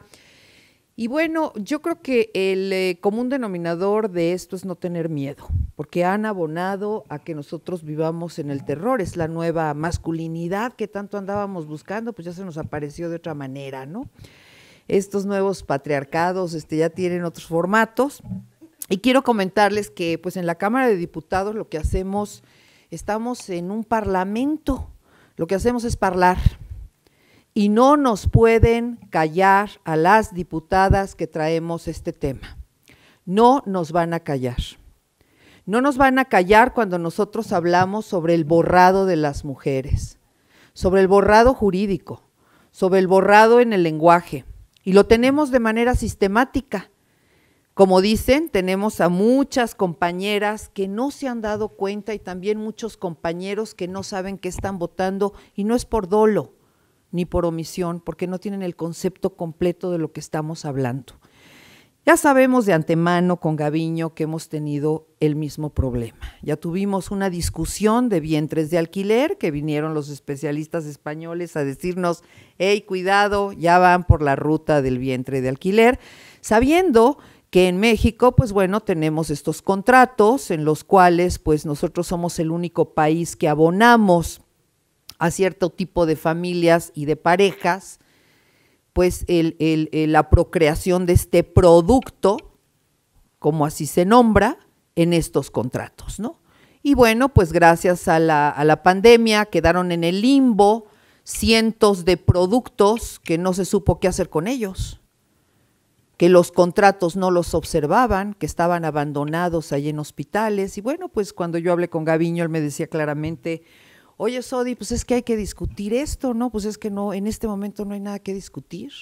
S6: Y bueno, yo creo que el eh, común denominador de esto es no tener miedo, porque han abonado a que nosotros vivamos en el terror, es la nueva masculinidad que tanto andábamos buscando, pues ya se nos apareció de otra manera, ¿no? Estos nuevos patriarcados este, ya tienen otros formatos. Y quiero comentarles que pues en la Cámara de Diputados lo que hacemos, estamos en un parlamento, lo que hacemos es hablar y no nos pueden callar a las diputadas que traemos este tema, no nos van a callar, no nos van a callar cuando nosotros hablamos sobre el borrado de las mujeres, sobre el borrado jurídico, sobre el borrado en el lenguaje y lo tenemos de manera sistemática. Como dicen, tenemos a muchas compañeras que no se han dado cuenta y también muchos compañeros que no saben qué están votando y no es por dolo ni por omisión, porque no tienen el concepto completo de lo que estamos hablando. Ya sabemos de antemano con Gaviño que hemos tenido el mismo problema. Ya tuvimos una discusión de vientres de alquiler, que vinieron los especialistas españoles a decirnos, hey, cuidado, ya van por la ruta del vientre de alquiler, sabiendo que en México, pues bueno, tenemos estos contratos en los cuales pues nosotros somos el único país que abonamos a cierto tipo de familias y de parejas, pues el, el, el, la procreación de este producto, como así se nombra, en estos contratos, ¿no? Y bueno, pues gracias a la, a la pandemia quedaron en el limbo cientos de productos que no se supo qué hacer con ellos, que los contratos no los observaban, que estaban abandonados ahí en hospitales. Y bueno, pues cuando yo hablé con Gaviño, él me decía claramente, oye, Sodi, pues es que hay que discutir esto, ¿no? Pues es que no, en este momento no hay nada que discutir.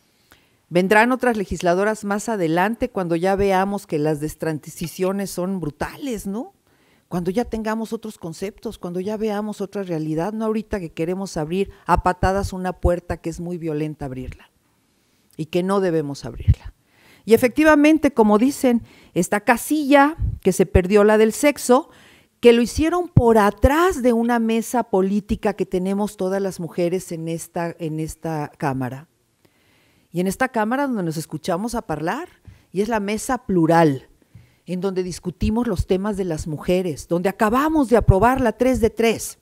S6: Vendrán otras legisladoras más adelante cuando ya veamos que las destransiciones son brutales, ¿no? Cuando ya tengamos otros conceptos, cuando ya veamos otra realidad, no ahorita que queremos abrir a patadas una puerta que es muy violenta abrirla y que no debemos abrirla. Y efectivamente, como dicen, esta casilla que se perdió, la del sexo, que lo hicieron por atrás de una mesa política que tenemos todas las mujeres en esta, en esta Cámara. Y en esta Cámara donde nos escuchamos a hablar, y es la mesa plural, en donde discutimos los temas de las mujeres, donde acabamos de aprobar la tres de tres.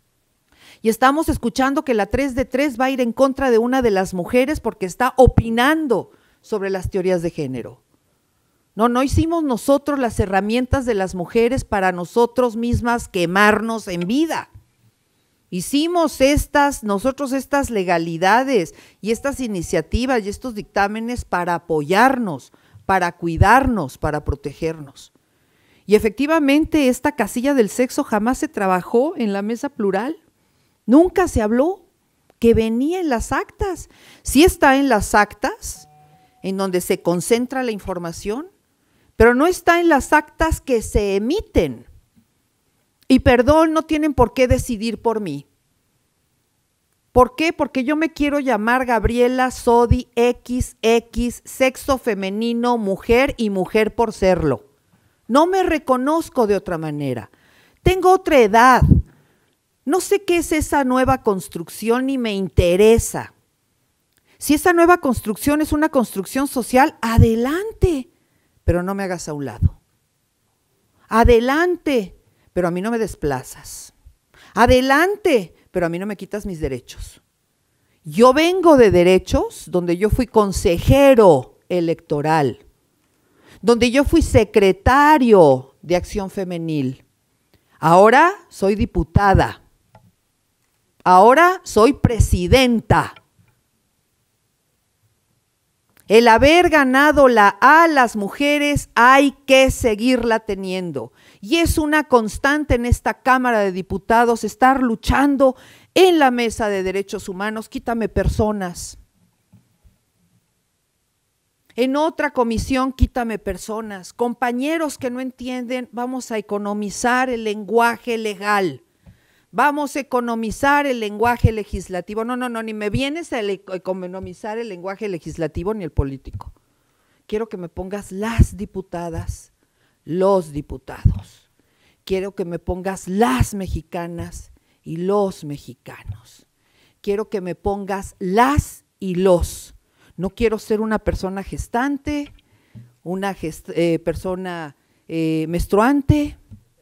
S6: Y estamos escuchando que la tres de tres va a ir en contra de una de las mujeres porque está opinando sobre las teorías de género. No, no hicimos nosotros las herramientas de las mujeres para nosotros mismas quemarnos en vida. Hicimos estas, nosotros estas legalidades y estas iniciativas y estos dictámenes para apoyarnos, para cuidarnos, para protegernos. Y efectivamente esta casilla del sexo jamás se trabajó en la mesa plural. Nunca se habló que venía en las actas. Sí está en las actas, en donde se concentra la información, pero no está en las actas que se emiten. Y perdón, no tienen por qué decidir por mí. ¿Por qué? Porque yo me quiero llamar Gabriela Sodi equis equis, sexo femenino, mujer y mujer por serlo. No me reconozco de otra manera. Tengo otra edad. No sé qué es esa nueva construcción ni me interesa. Si esa nueva construcción es una construcción social, adelante, pero no me hagas a un lado. Adelante, pero a mí no me desplazas. Adelante, pero a mí no me quitas mis derechos. Yo vengo de derechos donde yo fui consejero electoral, donde yo fui secretario de Acción Femenil. Ahora soy diputada. Ahora soy presidenta. El haber ganado la A a las mujeres hay que seguirla teniendo. Y es una constante en esta Cámara de Diputados estar luchando en la mesa de derechos humanos. Quítame personas. En otra comisión, quítame personas. Compañeros que no entienden, vamos a economizar el lenguaje legal. Vamos a economizar el lenguaje legislativo. No, no, no, ni me vienes a economizar el lenguaje legislativo ni el político. Quiero que me pongas las diputadas, los diputados. Quiero que me pongas las mexicanas y los mexicanos. Quiero que me pongas las y los. No quiero ser una persona gestante, una gest eh, persona eh, menstruante.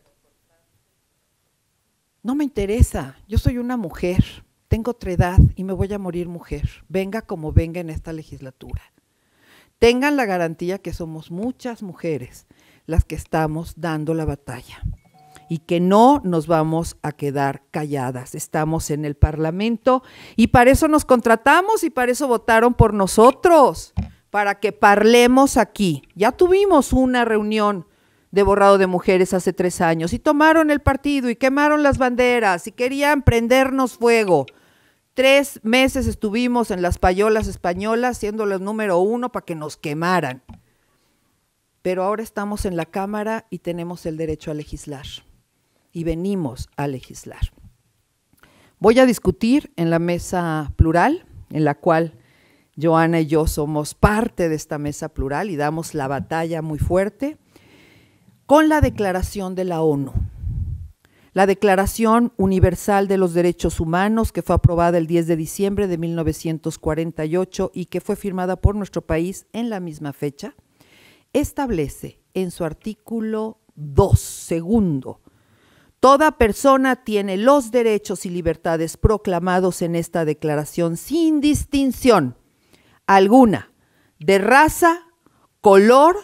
S6: No me interesa, yo soy una mujer, tengo otra edad y me voy a morir mujer, venga como venga en esta legislatura. Tengan la garantía que somos muchas mujeres las que estamos dando la batalla y que no nos vamos a quedar calladas. Estamos en el Parlamento y para eso nos contratamos y para eso votaron por nosotros, para que parlemos aquí. Ya tuvimos una reunión de borrado de mujeres hace tres años y tomaron el partido y quemaron las banderas y querían prendernos fuego. Tres meses estuvimos en las payolas españolas siendo los número uno para que nos quemaran. Pero ahora estamos en la Cámara y tenemos el derecho a legislar y venimos a legislar. Voy a discutir en la mesa plural, en la cual Joana y yo somos parte de esta mesa plural y damos la batalla muy fuerte, con la Declaración de la ONU, la Declaración Universal de los Derechos Humanos, que fue aprobada el diez de diciembre de mil novecientos cuarenta y ocho y que fue firmada por nuestro país en la misma fecha, establece en su artículo dos, segundo, toda persona tiene los derechos y libertades proclamados en esta declaración sin distinción alguna de raza, color,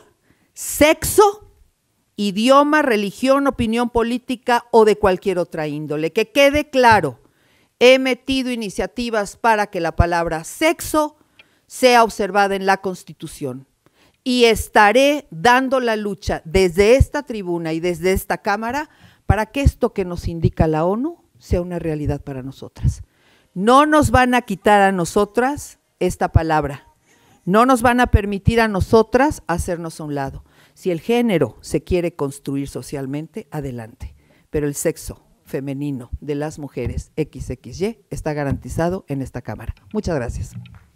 S6: sexo, idioma, religión, opinión política o de cualquier otra índole. Que quede claro, he metido iniciativas para que la palabra sexo sea observada en la Constitución y estaré dando la lucha desde esta tribuna y desde esta Cámara para que esto que nos indica la ONU sea una realidad para nosotras. No nos van a quitar a nosotras esta palabra, no nos van a permitir a nosotras hacernos a un lado. Si el género se quiere construir socialmente, adelante, pero el sexo femenino de las mujeres equis equis ye está garantizado en esta Cámara. Muchas gracias.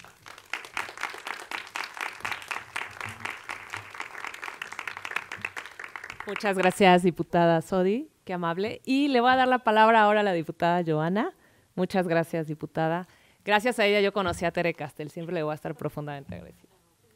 S5: Muchas gracias, diputada Sodi, qué amable. Y le voy a dar la palabra ahora a la diputada Joana. Muchas gracias, diputada. Gracias a ella yo conocí a Tere Castel, siempre le voy a estar profundamente agradecida.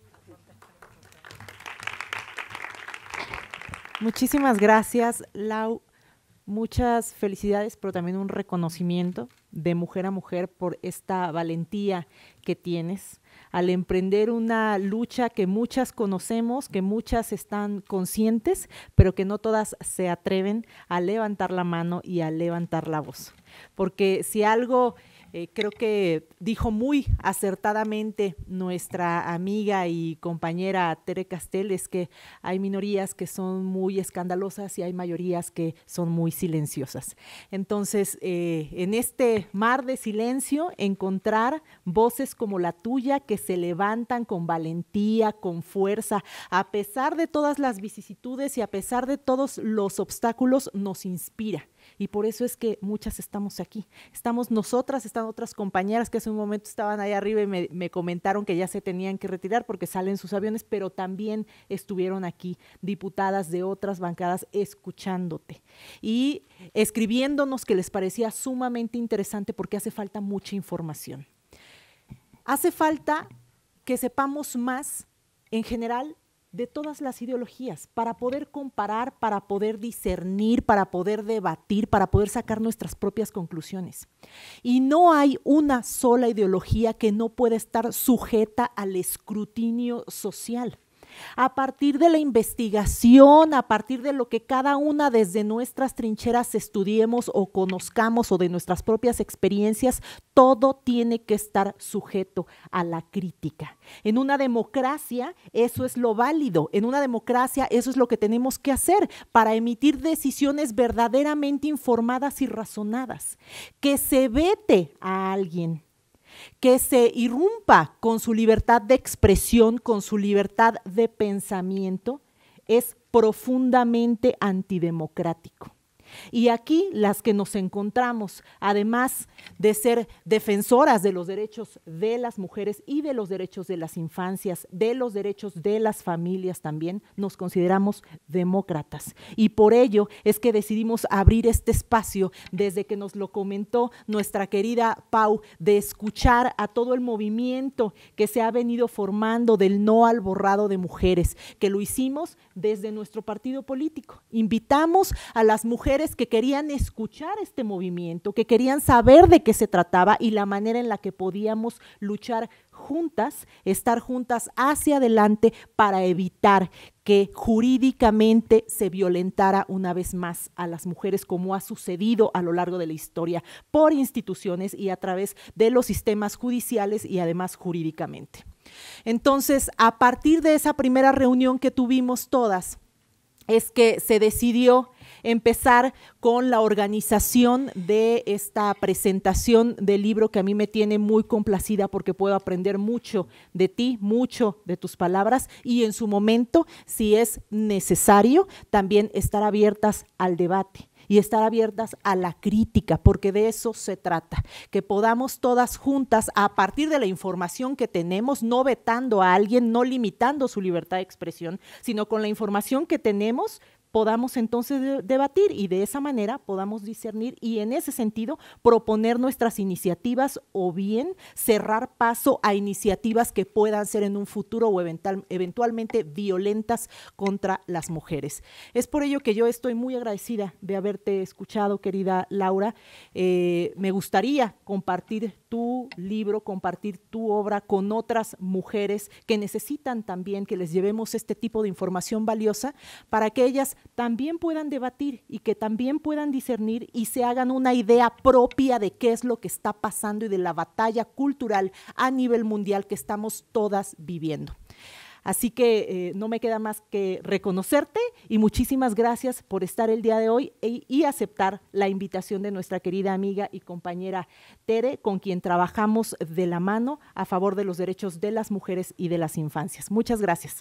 S7: Muchísimas gracias, Lau. Muchas felicidades, pero también un reconocimiento de mujer a mujer por esta valentía que tienes al emprender una lucha que muchas conocemos, que muchas están conscientes, pero que no todas se atreven a levantar la mano y a levantar la voz. Porque si algo… Eh, creo que dijo muy acertadamente nuestra amiga y compañera Tere Castel, es que hay minorías que son muy escandalosas y hay mayorías que son muy silenciosas. Entonces, eh, en este mar de silencio, encontrar voces como la tuya que se levantan con valentía, con fuerza, a pesar de todas las vicisitudes y a pesar de todos los obstáculos, nos inspira. Y por eso es que muchas estamos aquí. Estamos nosotras, están otras compañeras que hace un momento estaban ahí arriba y me, me comentaron que ya se tenían que retirar porque salen sus aviones, pero también estuvieron aquí diputadas de otras bancadas escuchándote y escribiéndonos que les parecía sumamente interesante porque hace falta mucha información. Hace falta que sepamos más en general de todas las ideologías, para poder comparar, para poder discernir, para poder debatir, para poder sacar nuestras propias conclusiones. Y no hay una sola ideología que no pueda estar sujeta al escrutinio social. A partir de la investigación, a partir de lo que cada una desde nuestras trincheras estudiemos o conozcamos o de nuestras propias experiencias, todo tiene que estar sujeto a la crítica. En una democracia eso es lo válido, en una democracia eso es lo que tenemos que hacer para emitir decisiones verdaderamente informadas y razonadas. Que se vete a alguien, que se irrumpa con su libertad de expresión, con su libertad de pensamiento, es profundamente antidemocrático. Y aquí las que nos encontramos, además de ser defensoras de los derechos de las mujeres y de los derechos de las infancias, de los derechos de las familias también, nos consideramos demócratas. Y por ello es que decidimos abrir este espacio desde que nos lo comentó nuestra querida Pau, de escuchar a todo el movimiento que se ha venido formando del no al borrado de mujeres, que lo hicimos desde nuestro partido político. Invitamos a las mujeres que querían escuchar este movimiento, que querían saber de qué se trataba y la manera en la que podíamos luchar juntas, estar juntas hacia adelante para evitar que jurídicamente se violentara una vez más a las mujeres, como ha sucedido a lo largo de la historia por instituciones y a través de los sistemas judiciales y además jurídicamente. Entonces, a partir de esa primera reunión que tuvimos todas, es que se decidió empezar con la organización de esta presentación del libro, que a mí me tiene muy complacida porque puedo aprender mucho de ti, mucho de tus palabras, y en su momento, si es necesario, también estar abiertas al debate y estar abiertas a la crítica, porque de eso se trata, que podamos todas juntas, a partir de la información que tenemos, no vetando a alguien, no limitando su libertad de expresión, sino con la información que tenemos, podamos entonces de, debatir y de esa manera podamos discernir y en ese sentido proponer nuestras iniciativas o bien cerrar paso a iniciativas que puedan ser en un futuro o eventual, eventualmente violentas contra las mujeres. Es por ello que yo estoy muy agradecida de haberte escuchado, querida Laura. Eh, me gustaría compartir tu libro, compartir tu obra con otras mujeres que necesitan también que les llevemos este tipo de información valiosa para que ellas también puedan debatir y que también puedan discernir y se hagan una idea propia de qué es lo que está pasando y de la batalla cultural a nivel mundial que estamos todas viviendo. Así que eh, no me queda más que reconocerte y muchísimas gracias por estar el día de hoy e, y aceptar la invitación de nuestra querida amiga y compañera Tere, con quien trabajamos de la mano a favor de los derechos de las mujeres y de las infancias. Muchas gracias.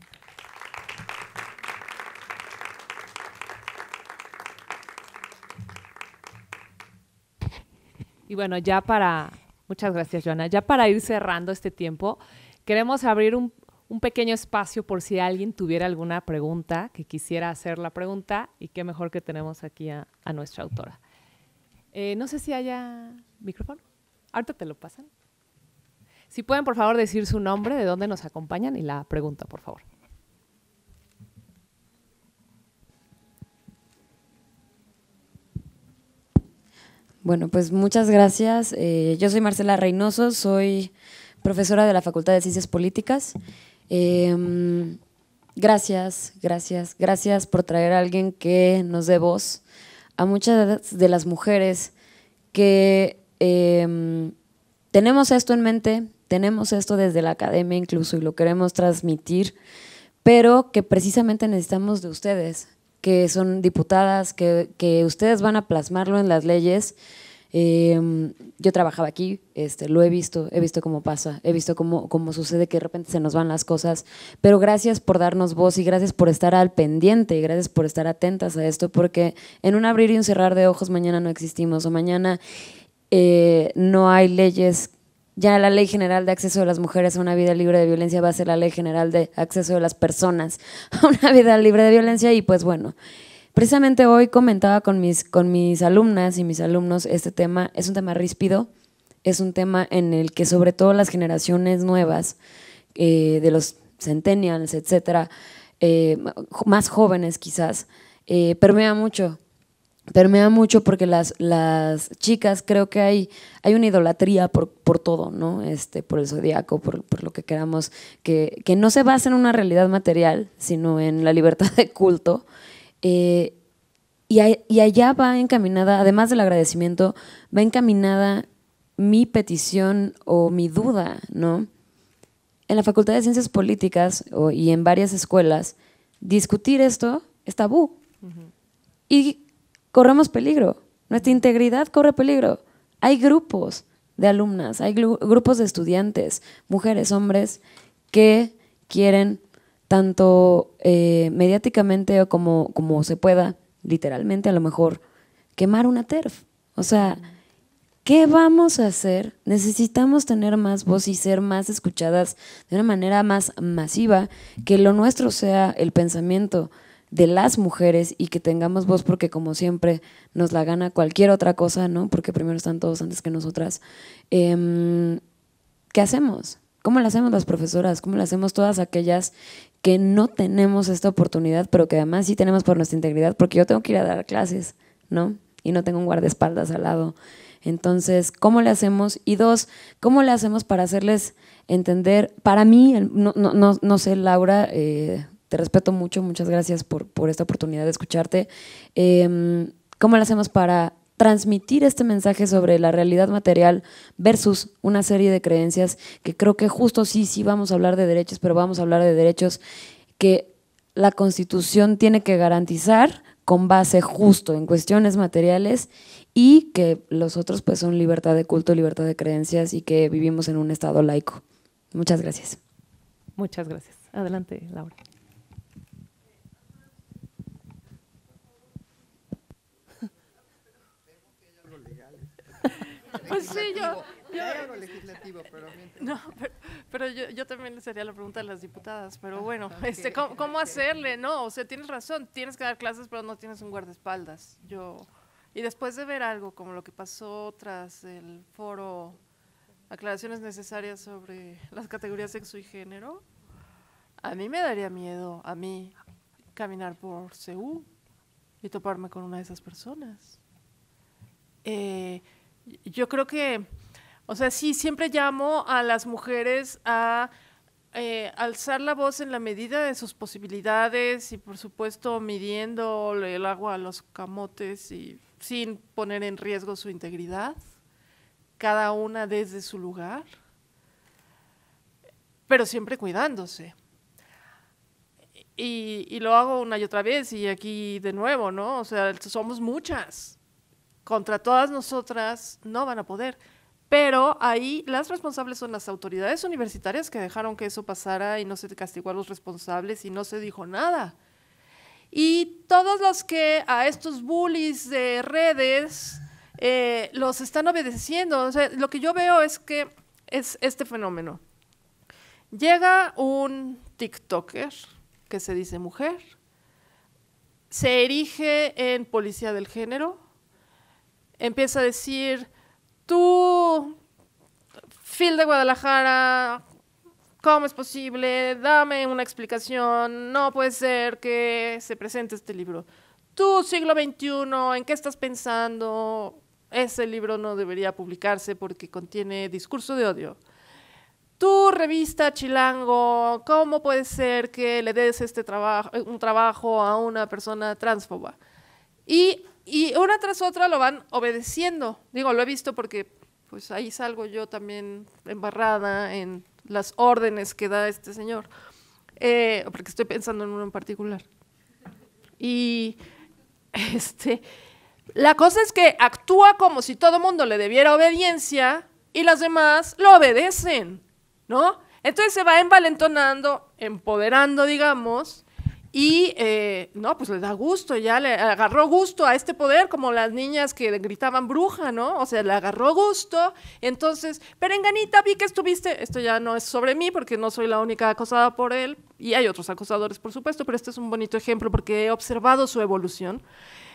S5: Y bueno, ya para, muchas gracias, Joana, ya para ir cerrando este tiempo, queremos abrir un, un pequeño espacio por si alguien tuviera alguna pregunta, que quisiera hacer la pregunta, y qué mejor que tenemos aquí a, a nuestra autora. Eh, no sé si haya micrófono, ahorita te lo pasan. Si pueden, por favor, decir su nombre, de dónde nos acompañan y la pregunta, por favor.
S8: Bueno, pues muchas gracias. Eh, yo soy Marcela Reynoso, soy profesora de la Facultad de Ciencias Políticas. Eh, gracias, gracias, gracias por traer a alguien que nos dé voz a muchas de las mujeres que eh, tenemos esto en mente, tenemos esto desde la academia incluso y lo queremos transmitir, pero que precisamente necesitamos de ustedes, que son diputadas, que, que ustedes van a plasmarlo en las leyes. Eh, yo trabajaba aquí, este, lo he visto, he visto cómo pasa, he visto cómo, cómo sucede que de repente se nos van las cosas, pero gracias por darnos voz y gracias por estar al pendiente y gracias por estar atentas a esto, porque en un abrir y un cerrar de ojos mañana no existimos o mañana eh, no hay leyes. Ya la Ley General de Acceso de las Mujeres a una Vida Libre de Violencia va a ser la Ley General de Acceso de las Personas a una Vida Libre de Violencia y pues bueno, precisamente hoy comentaba con mis, con mis alumnas y mis alumnos este tema, es un tema ríspido, es un tema en el que sobre todo las generaciones nuevas, eh, de los centennials, etcétera, eh, más jóvenes quizás, eh, permea mucho. Permea mucho porque las, las chicas creo que hay, hay una idolatría por, por todo, ¿no? Este, por el zodiaco, por, por lo que queramos, que, que no se basa en una realidad material, sino en la libertad de culto. Eh, y, a, y allá va encaminada, además del agradecimiento, va encaminada mi petición o mi duda, ¿no? En la Facultad de Ciencias Políticas o, y en varias escuelas, discutir esto es tabú. Uh-huh. Y corremos peligro, nuestra integridad corre peligro. Hay grupos de alumnas, hay grupos de estudiantes, mujeres, hombres, que quieren tanto eh, mediáticamente o como, como se pueda, literalmente a lo mejor, quemar una T E R F. O sea, ¿qué vamos a hacer? Necesitamos tener más voz y ser más escuchadas de una manera más masiva, que lo nuestro sea el pensamiento de las mujeres y que tengamos voz, porque como siempre nos la gana cualquier otra cosa, ¿no? Porque primero están todos antes que nosotras. Eh, ¿Qué hacemos? ¿Cómo lo hacemos las profesoras? ¿Cómo lo hacemos todas aquellas que no tenemos esta oportunidad, pero que además sí tenemos por nuestra integridad? Porque yo tengo que ir a dar clases, ¿no? Y no tengo un guardaespaldas al lado. Entonces, ¿cómo le hacemos? Y dos, ¿cómo le hacemos para hacerles entender? Para mí, no, no, no, no sé, Laura, eh, te respeto mucho, muchas gracias por, por esta oportunidad de escucharte. Eh, ¿Cómo lo hacemos para transmitir este mensaje sobre la realidad material versus una serie de creencias que creo que justo sí, sí vamos a hablar de derechos, pero vamos a hablar de derechos que la Constitución tiene que garantizar con base justo en cuestiones materiales y que los otros pues son libertad de culto, libertad de creencias y que vivimos en un estado laico? Muchas gracias.
S5: Muchas gracias. Adelante, Laura.
S4: Pues sí, yo…
S6: yo legislativo, pero,
S4: no, pero, pero yo, yo también le sería la pregunta a las diputadas, pero bueno, okay. este, ¿cómo, ¿cómo hacerle? No, o sea, tienes razón, tienes que dar clases, pero no tienes un guardaespaldas. Yo, y después de ver algo como lo que pasó tras el foro Aclaraciones Necesarias sobre las categorías sexo y género, a mí me daría miedo, a mí, caminar por C U y toparme con una de esas personas. Eh… Yo creo que, o sea, sí, siempre llamo a las mujeres a eh, alzar la voz en la medida de sus posibilidades y, por supuesto, midiendo el agua a los camotes y sin poner en riesgo su integridad, cada una desde su lugar, pero siempre cuidándose. Y, y lo hago una y otra vez y aquí de nuevo, ¿no? O sea, somos muchas. Contra todas nosotras no van a poder, pero ahí las responsables son las autoridades universitarias que dejaron que eso pasara y no se castigó a los responsables y no se dijo nada. Y todos los que a estos bullies de redes eh, los están obedeciendo, o sea, lo que yo veo es que es este fenómeno. Llega un TikToker que se dice mujer, se erige en policía del género, empieza a decir, tú, Phil de Guadalajara, ¿cómo es posible? Dame una explicación, no puede ser que se presente este libro. Tú, siglo veintiuno, ¿en qué estás pensando? Ese libro no debería publicarse porque contiene discurso de odio. Tú, revista Chilango, ¿cómo puede ser que le des este trabajo, un trabajo a una persona transfoba? Y Y una tras otra lo van obedeciendo. Digo, lo he visto porque pues ahí salgo yo también embarrada en las órdenes que da este señor, eh, porque estoy pensando en uno en particular. Y este, la cosa es que actúa como si todo mundo le debiera obediencia y las demás lo obedecen, ¿no? Entonces se va envalentonando, empoderando, digamos, y eh, no, pues le da gusto, ya le agarró gusto a este poder, como las niñas que gritaban bruja, ¿no? O sea, le agarró gusto. Entonces, Perenganita, vi que estuviste, esto ya no es sobre mí porque no soy la única acosada por él, y hay otros acosadores, por supuesto, pero este es un bonito ejemplo porque he observado su evolución.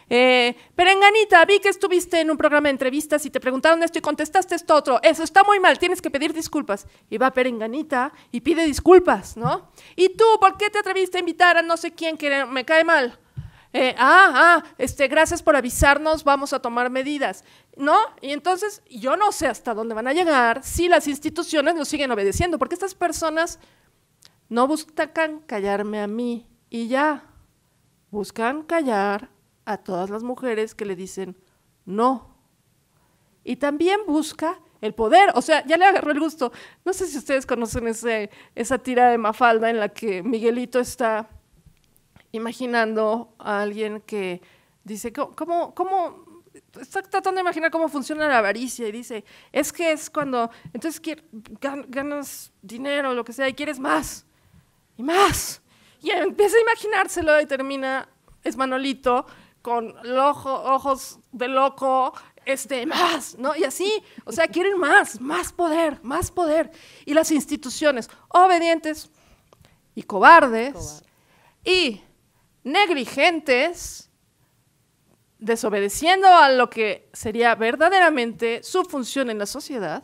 S4: Eh, Perenganita, vi que estuviste en un programa de entrevistas y te preguntaron esto y contestaste esto otro. Eso está muy mal, tienes que pedir disculpas. Y va Perenganita y pide disculpas, ¿no? ¿Y tú por qué te atreviste a invitar a no sé quién que me cae mal? Eh, ah, ah, este, gracias por avisarnos, vamos a tomar medidas, ¿no? Y entonces yo no sé hasta dónde van a llegar si las instituciones nos siguen obedeciendo, porque estas personas no buscan callarme a mí y ya, buscan callar a todas las mujeres que le dicen no. Y también busca el poder, o sea, ya le agarró el gusto. No sé si ustedes conocen ese, esa tira de Mafalda en la que Miguelito está imaginando a alguien que dice, ¿cómo, cómo, está tratando de imaginar cómo funciona la avaricia y dice, es que es cuando, entonces ganas dinero o lo que sea y quieres más y más. Y empieza a imaginárselo y termina, es Manolito, con los ojo, ojos de loco, este, más, ¿no? Y así, o sea, quieren más, más poder, más poder. Y las instituciones obedientes y cobardes Cobarde. y negligentes, desobedeciendo a lo que sería verdaderamente su función en la sociedad,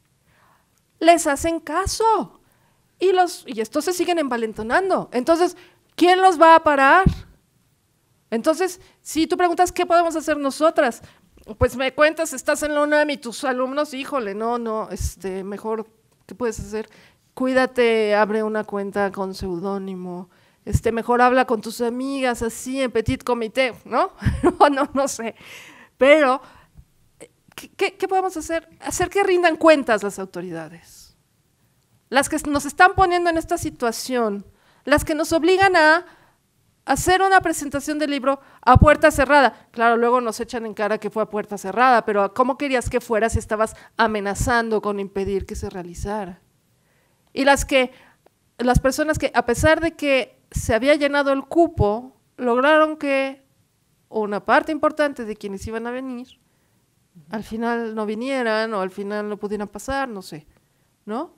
S4: les hacen caso. Y, los, y estos se siguen envalentonando. Entonces, ¿quién los va a parar? Entonces, si tú preguntas, ¿qué podemos hacer nosotras? Pues me cuentas, estás en la UNAM y tus alumnos, híjole, no, no, este, mejor, ¿qué puedes hacer? Cuídate, abre una cuenta con seudónimo, este, mejor habla con tus amigas, así, en petit comité, ¿no? no, no, no sé. Pero, ¿qué, qué, qué podemos hacer? Hacer que rindan cuentas las autoridades. Las que nos están poniendo en esta situación, las que nos obligan a hacer una presentación del libro a puerta cerrada. Claro, luego nos echan en cara que fue a puerta cerrada, pero ¿cómo querías que fuera si estabas amenazando con impedir que se realizara? Y las que, las personas que, a pesar de que se había llenado el cupo, lograron que una parte importante de quienes iban a venir, al final no vinieran o al final no pudieran pasar, no sé, ¿no?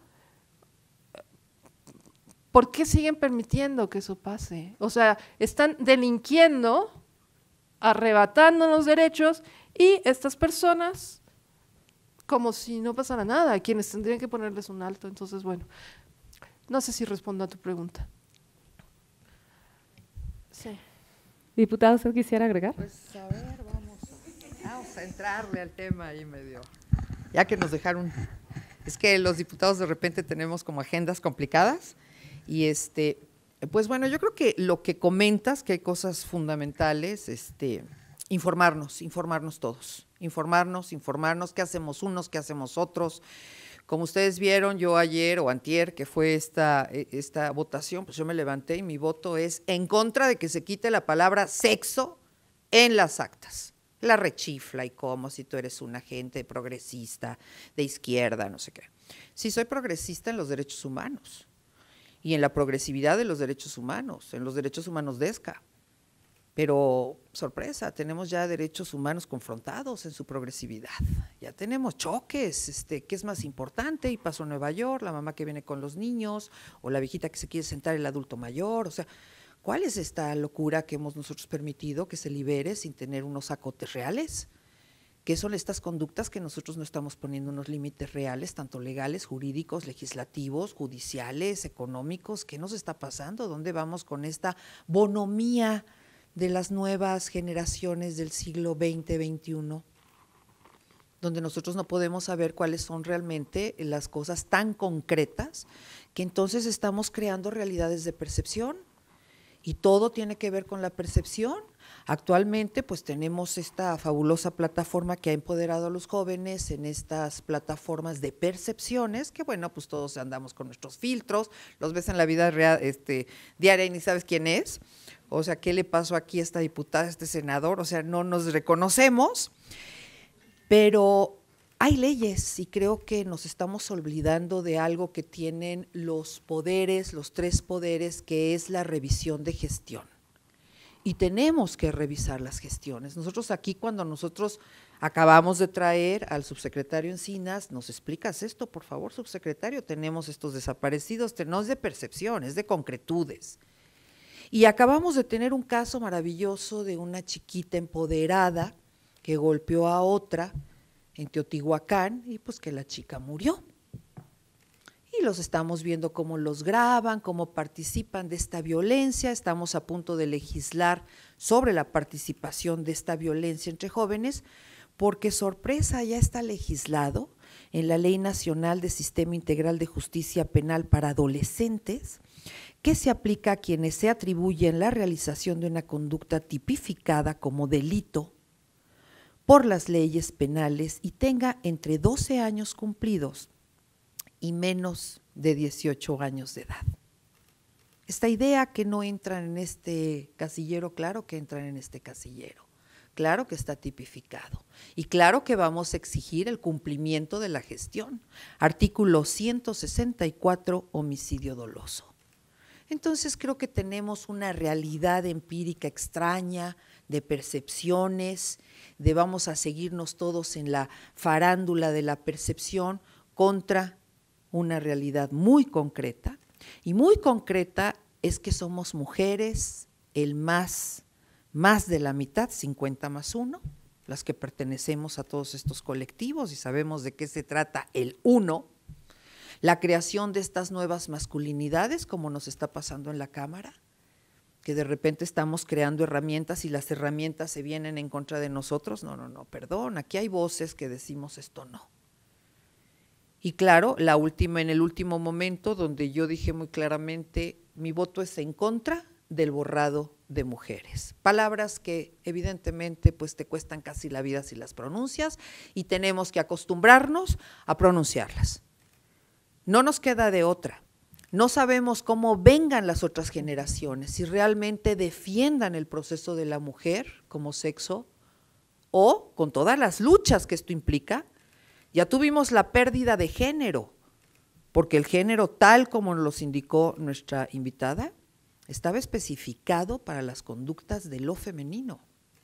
S4: ¿Por qué siguen permitiendo que eso pase? O sea, están delinquiendo, arrebatando los derechos y estas personas como si no pasara nada, quienes tendrían que ponerles un alto. Entonces, bueno, no sé si respondo a tu pregunta. Sí.
S5: Diputado, ¿usted quisiera agregar?
S6: Pues a ver, vamos, vamos a entrarle al tema ahí medio. Ya que nos dejaron, es que los diputados de repente tenemos como agendas complicadas. Y este, pues bueno, yo creo que lo que comentas, que hay cosas fundamentales, este, informarnos, informarnos todos, informarnos, informarnos, qué hacemos unos, qué hacemos otros. Como ustedes vieron, yo ayer o antier, que fue esta, esta votación, pues yo me levanté y mi voto es en contra de que se quite la palabra sexo en las actas. La rechifla y cómo, si tú eres un agente progresista, de izquierda, no sé qué. Sí, soy progresista en los derechos humanos. Y en la progresividad de los derechos humanos, en los derechos humanos de ESCA. Pero, sorpresa, tenemos ya derechos humanos confrontados en su progresividad. Ya tenemos choques, este, ¿qué es más importante? Y pasó en Nueva York, la mamá que viene con los niños, o la viejita que se quiere sentar el adulto mayor. O sea, ¿cuál es esta locura que hemos nosotros permitido que se libere sin tener unos acotes reales? ¿Qué son estas conductas que nosotros no estamos poniendo unos límites reales, tanto legales, jurídicos, legislativos, judiciales, económicos? ¿Qué nos está pasando? ¿Dónde vamos con esta bonomía de las nuevas generaciones del siglo veinte, veintiuno? Donde nosotros no podemos saber cuáles son realmente las cosas tan concretas que entonces estamos creando realidades de percepción. Y todo tiene que ver con la percepción. Actualmente pues tenemos esta fabulosa plataforma que ha empoderado a los jóvenes en estas plataformas de percepciones, que bueno, pues todos andamos con nuestros filtros, los ves en la vida real, este, diaria y ni sabes quién es, o sea, ¿qué le pasó aquí a esta diputada, a este senador? O sea, no nos reconocemos, pero hay leyes y creo que nos estamos olvidando de algo que tienen los poderes, los tres poderes, que es la revisión de gestión. Y tenemos que revisar las gestiones. Nosotros aquí, cuando nosotros acabamos de traer al subsecretario Encinas, ¿nos explicas esto, por favor, subsecretario? Tenemos estos desaparecidos, no es de percepción, es de concretudes. Y acabamos de tener un caso maravilloso de una chiquita empoderada que golpeó a otra en Teotihuacán y pues que la chica murió. Y los estamos viendo cómo los graban, cómo participan de esta violencia. Estamos a punto de legislar sobre la participación de esta violencia entre jóvenes, porque sorpresa, ya está legislado en la Ley Nacional de Sistema Integral de Justicia Penal para Adolescentes, que se aplica a quienes se atribuyen la realización de una conducta tipificada como delito por las leyes penales y tenga entre doce años cumplidos y menos de dieciocho años de edad. Esta idea que no entran en este casillero, claro que entran en este casillero, claro que está tipificado y claro que vamos a exigir el cumplimiento de la gestión. Artículo ciento sesenta y cuatro, homicidio doloso. Entonces creo que tenemos una realidad empírica extraña, de percepciones, de vamos a seguirnos todos en la farándula de la percepción contra una realidad muy concreta. Y muy concreta es que somos mujeres, el más, más de la mitad, cincuenta más uno, las que pertenecemos a todos estos colectivos y sabemos de qué se trata el uno. La creación de estas nuevas masculinidades, como nos está pasando en la Cámara, que de repente estamos creando herramientas y las herramientas se vienen en contra de nosotros. No, no, no, perdón, aquí hay voces que decimos esto no. Y claro, la última, en el último momento, donde yo dije muy claramente, mi voto es en contra del borrado de mujeres. Palabras que evidentemente pues te cuestan casi la vida si las pronuncias y tenemos que acostumbrarnos a pronunciarlas. No nos queda de otra. No sabemos cómo vengan las otras generaciones, si realmente defiendan el proceso de la mujer como sexo o con todas las luchas que esto implica. Ya tuvimos la pérdida de género, porque el género tal como nos lo indicó nuestra invitada, estaba especificado para las conductas de lo femenino.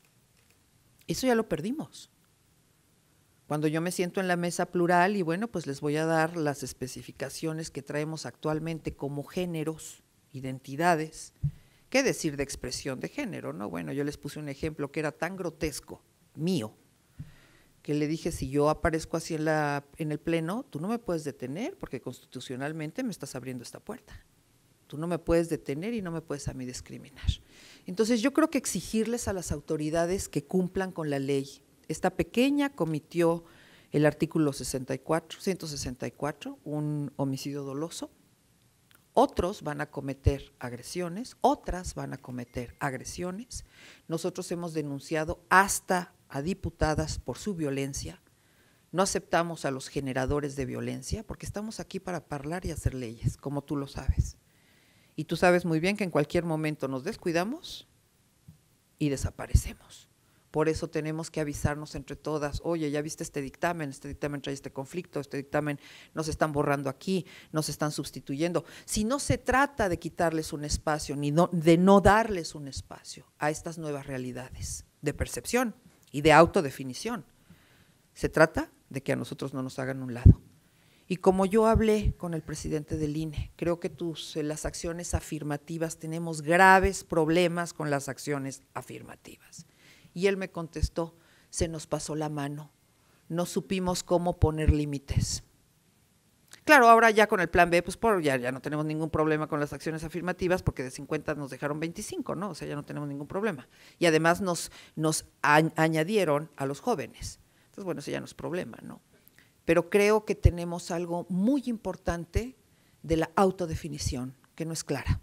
S6: Eso ya lo perdimos. Cuando yo me siento en la mesa plural y bueno, pues les voy a dar las especificaciones que traemos actualmente como géneros, identidades, ¿qué decir de expresión de género? No, bueno, yo les puse un ejemplo que era tan grotesco, mío, que le dije, si yo aparezco así en, la, en el pleno, tú no me puedes detener porque constitucionalmente me estás abriendo esta puerta. Tú no me puedes detener y no me puedes a mí discriminar. Entonces yo creo que exigirles a las autoridades que cumplan con la ley. Esta pequeña cometió el artículo sesenta y cuatro, ciento sesenta y cuatro, un homicidio doloso. Otros van a cometer agresiones, otras van a cometer agresiones. Nosotros hemos denunciado hasta a diputadas por su violencia. No aceptamos a los generadores de violencia porque estamos aquí para hablar y hacer leyes, como tú lo sabes. Y tú sabes muy bien que en cualquier momento nos descuidamos y desaparecemos. Por eso tenemos que avisarnos entre todas, oye, ya viste este dictamen, este dictamen trae este conflicto, este dictamen nos están borrando aquí, nos están sustituyendo. Si no se trata de quitarles un espacio, ni no, de no darles un espacio a estas nuevas realidades de percepción y de autodefinición, se trata de que a nosotros no nos hagan un lado. Y como yo hablé con el presidente del I N E, creo que tus, las acciones afirmativas, tenemos graves problemas con las acciones afirmativas. Y él me contestó, se nos pasó la mano, no supimos cómo poner límites. Claro, ahora ya con el plan B, pues por, ya, ya no tenemos ningún problema con las acciones afirmativas porque de cincuenta nos dejaron veinticinco, ¿no? O sea, ya no tenemos ningún problema. Y además nos, nos a, añadieron a los jóvenes. Entonces, bueno, ese ya no es problema, ¿no? Pero creo que tenemos algo muy importante de la autodefinición, que no es clara.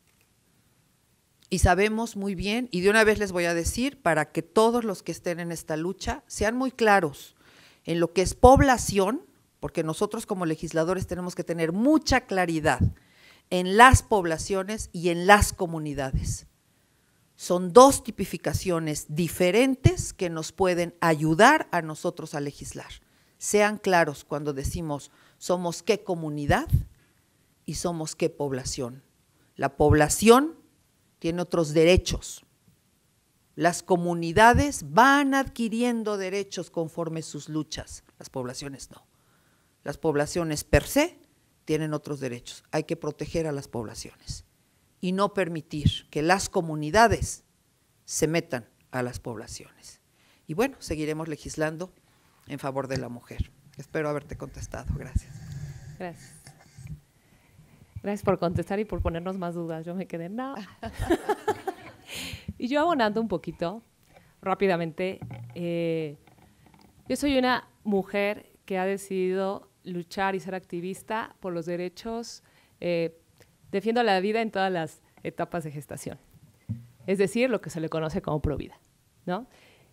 S6: Y sabemos muy bien, y de una vez les voy a decir, para que todos los que estén en esta lucha sean muy claros en lo que es población, porque nosotros como legisladores tenemos que tener mucha claridad en las poblaciones y en las comunidades. Son dos tipificaciones diferentes que nos pueden ayudar a nosotros a legislar. Sean claros cuando decimos somos qué comunidad y somos qué población. La población tiene otros derechos. Las comunidades van adquiriendo derechos conforme sus luchas, las poblaciones no. Las poblaciones per se tienen otros derechos, hay que proteger a las poblaciones. y no permitir que las comunidades se metan a las poblaciones. Y bueno, seguiremos legislando en favor de la mujer. Espero haberte contestado. Gracias.
S5: Gracias. Gracias por contestar y por ponernos más dudas. Yo me quedé, no. Y yo abonando un poquito, rápidamente, eh, yo soy una mujer que ha decidido luchar y ser activista por los derechos, eh, defiendo la vida en todas las etapas de gestación, es decir, lo que se le conoce como provida, ¿no?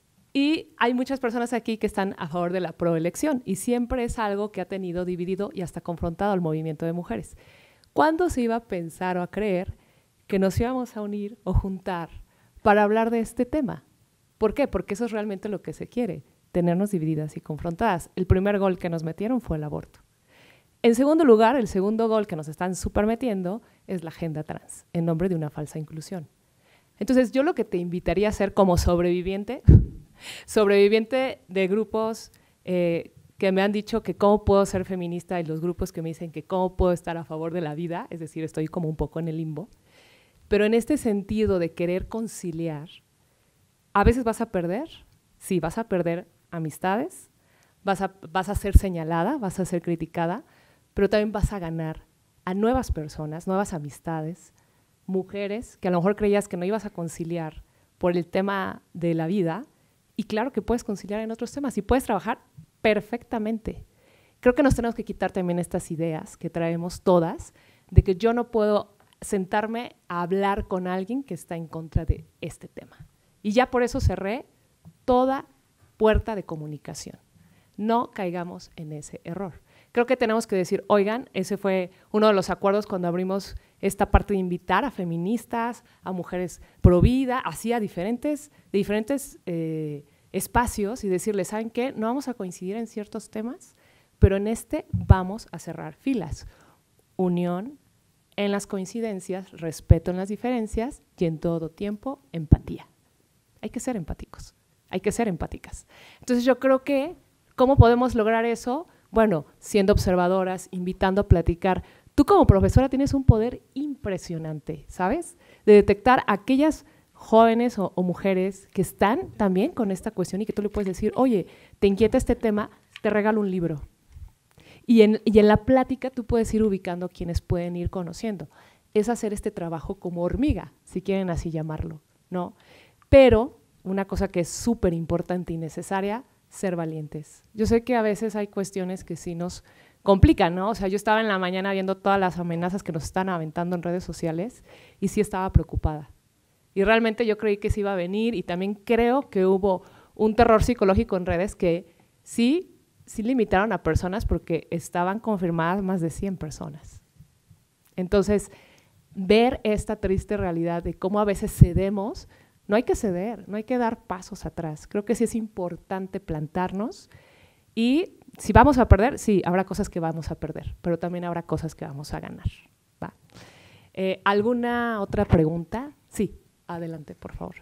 S5: Y hay muchas personas aquí que están a favor de la proelección y siempre es algo que ha tenido dividido y hasta confrontado al movimiento de mujeres. ¿Cuándo se iba a pensar o a creer que nos íbamos a unir o juntar para hablar de este tema? ¿Por qué? Porque eso es realmente lo que se quiere, tenernos divididas y confrontadas. El primer gol que nos metieron fue el aborto. En segundo lugar, el segundo gol que nos están súper metiendo es la agenda trans, en nombre de una falsa inclusión. Entonces, yo lo que te invitaría a hacer como sobreviviente, sobreviviente de grupos eh, que me han dicho que cómo puedo ser feminista y los grupos que me dicen que cómo puedo estar a favor de la vida, es decir, estoy como un poco en el limbo, pero en este sentido de querer conciliar, a veces vas a perder, sí, vas a perder amistades, vas a, vas a ser señalada, vas a ser criticada, pero también vas a ganar a nuevas personas, nuevas amistades, mujeres que a lo mejor creías que no ibas a conciliar por el tema de la vida, y claro que puedes conciliar en otros temas y puedes trabajar perfectamente. Creo que nos tenemos que quitar también estas ideas que traemos todas, de que yo no puedo sentarme a hablar con alguien que está en contra de este tema. Y ya por eso cerré toda puerta de comunicación. No caigamos en ese error. Creo que tenemos que decir, oigan, ese fue uno de los acuerdos cuando abrimos esta parte de invitar a feministas, a mujeres pro vida, así a diferentes, de diferentes eh, espacios y decirles, ¿saben qué? No vamos a coincidir en ciertos temas, pero en este vamos a cerrar filas. Unión en las coincidencias, respeto en las diferencias y en todo tiempo empatía. Hay que ser empáticos, hay que ser empáticas. Entonces yo creo que, ¿cómo podemos lograr eso? Bueno, siendo observadoras, invitando a platicar. Tú como profesora tienes un poder impresionante, ¿sabes? De detectar aquellas jóvenes o, o mujeres que están también con esta cuestión y que tú le puedes decir, oye, ¿te inquieta este tema? Te regalo un libro. Y en, y en la plática tú puedes ir ubicando quienes pueden ir conociendo. Es hacer este trabajo como hormiga, si quieren así llamarlo, ¿no? Pero una cosa que es súper importante y necesaria, ser valientes. Yo sé que a veces hay cuestiones que sí nos complican, ¿no? O sea, yo estaba en la mañana viendo todas las amenazas que nos están aventando en redes sociales y sí estaba preocupada. Y realmente yo creí que sí iba a venir y también creo que hubo un terror psicológico en redes que sí, sí limitaron a personas porque estaban confirmadas más de cien personas. Entonces, ver esta triste realidad de cómo a veces cedemos, no hay que ceder, no hay que dar pasos atrás. Creo que sí es importante plantarnos y si vamos a perder, sí, habrá cosas que vamos a perder, pero también habrá cosas que vamos a ganar. ¿Va? Eh, ¿Alguna otra pregunta? Sí, adelante, por favor.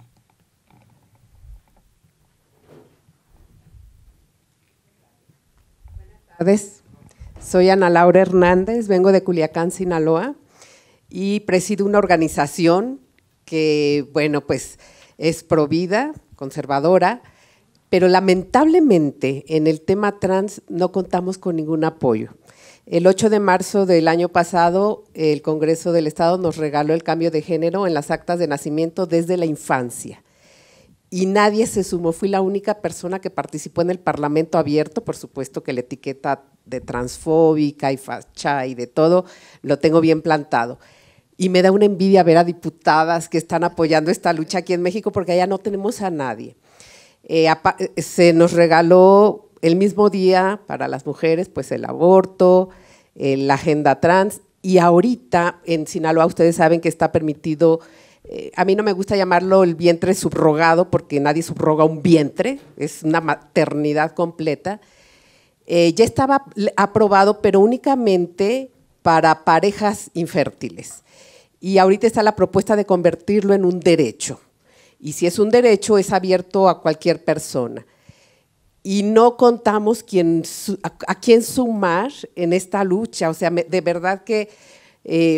S9: Buenas tardes, soy Ana Laura Hernández, vengo de Culiacán, Sinaloa y presido una organización que, bueno, pues es provida, conservadora, pero lamentablemente en el tema trans no contamos con ningún apoyo. El ocho de marzo del año pasado, el Congreso del Estado nos regaló el cambio de género en las actas de nacimiento desde la infancia. Y nadie se sumó, fui la única persona que participó en el Parlamento abierto, por supuesto que la etiqueta de transfóbica y facha y de todo lo tengo bien plantado. Y me da una envidia ver a diputadas que están apoyando esta lucha aquí en México porque allá no tenemos a nadie. Eh, se nos regaló el mismo día para las mujeres pues el aborto, eh, la agenda trans y ahorita en Sinaloa ustedes saben que está permitido, eh, a mí no me gusta llamarlo el vientre subrogado porque nadie subroga un vientre, es una maternidad completa. Eh, ya estaba aprobado pero únicamente para parejas infértiles. Y ahorita está la propuesta de convertirlo en un derecho. Y si es un derecho, es abierto a cualquier persona. Y no contamos quién, a, a quién sumar en esta lucha. O sea, me, de verdad que eh,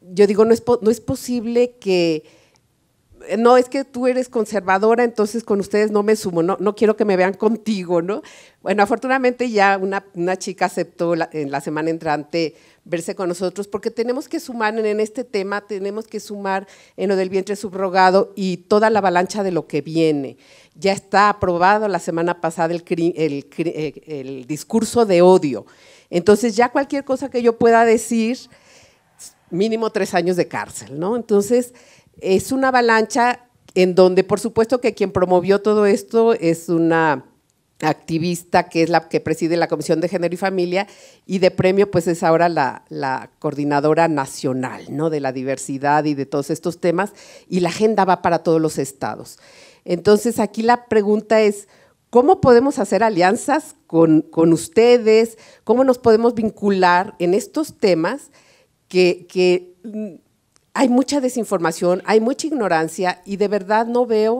S9: yo digo, no es, no es posible que, no, es que tú eres conservadora, entonces con ustedes no me sumo, no, no quiero que me vean contigo, ¿no? Bueno, afortunadamente ya una, una chica aceptó la, en la semana entrante verse con nosotros, porque tenemos que sumar en este tema, tenemos que sumar en lo del vientre subrogado y toda la avalancha de lo que viene. Ya está aprobado la semana pasada el, el, el, el discurso de odio, entonces ya cualquier cosa que yo pueda decir, mínimo tres años de cárcel, ¿no? Entonces, es una avalancha en donde, por supuesto, que quien promovió todo esto es una activista que es la que preside la Comisión de Género y Familia, y de premio pues es ahora la, la coordinadora nacional, ¿no?, de la diversidad y de todos estos temas, y la agenda va para todos los estados. Entonces, aquí la pregunta es, ¿cómo podemos hacer alianzas con, con ustedes? ¿Cómo nos podemos vincular en estos temas que… que hay mucha desinformación, hay mucha ignorancia y de verdad no veo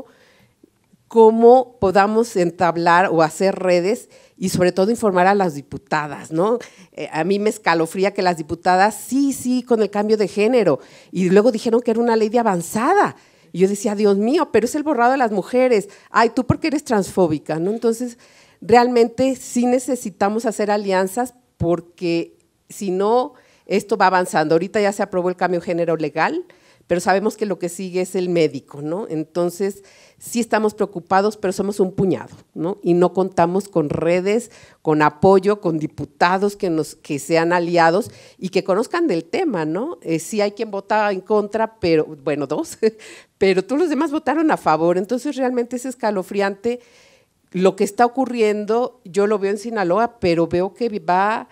S9: cómo podamos entablar o hacer redes y sobre todo informar a las diputadas, ¿no? Eh, a mí me escalofría que las diputadas, sí, sí, con el cambio de género, y luego dijeron que era una ley de avanzada. Y yo decía, Dios mío, pero es el borrado de las mujeres. Ay, tú porque eres transfóbica, ¿no? Entonces, realmente sí necesitamos hacer alianzas porque si no… esto va avanzando. Ahorita ya se aprobó el cambio de género legal, pero sabemos que lo que sigue es el médico, ¿no? Entonces, sí estamos preocupados, pero somos un puñado, ¿no? Y no contamos con redes, con apoyo, con diputados que, nos, que sean aliados y que conozcan del tema, ¿no? Eh, sí hay quien vota en contra, pero, bueno, dos, pero todos los demás votaron a favor, entonces realmente es escalofriante lo que está ocurriendo. Yo lo veo en Sinaloa, pero veo que va…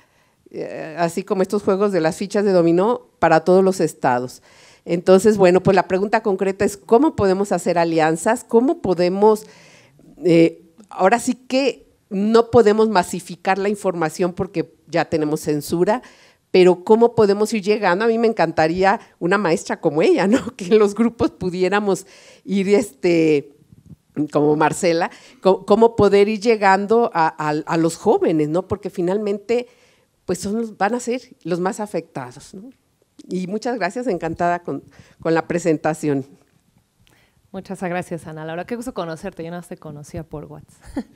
S9: así como estos juegos de las fichas de dominó para todos los estados. Entonces, bueno, pues la pregunta concreta es ¿cómo podemos hacer alianzas? ¿Cómo podemos, eh, ahora sí que no podemos masificar la información porque ya tenemos censura, pero cómo podemos ir llegando? A mí me encantaría una maestra como ella, ¿no? Que en los grupos pudiéramos ir, este… como Marcela, cómo poder ir llegando a, a, a los jóvenes, ¿no? Porque finalmente… pues son, van a ser los más afectados, ¿no? Y muchas gracias, encantada con, con la presentación.
S5: Muchas gracias, Ana Laura. Qué gusto conocerte, yo no te conocía por WhatsApp.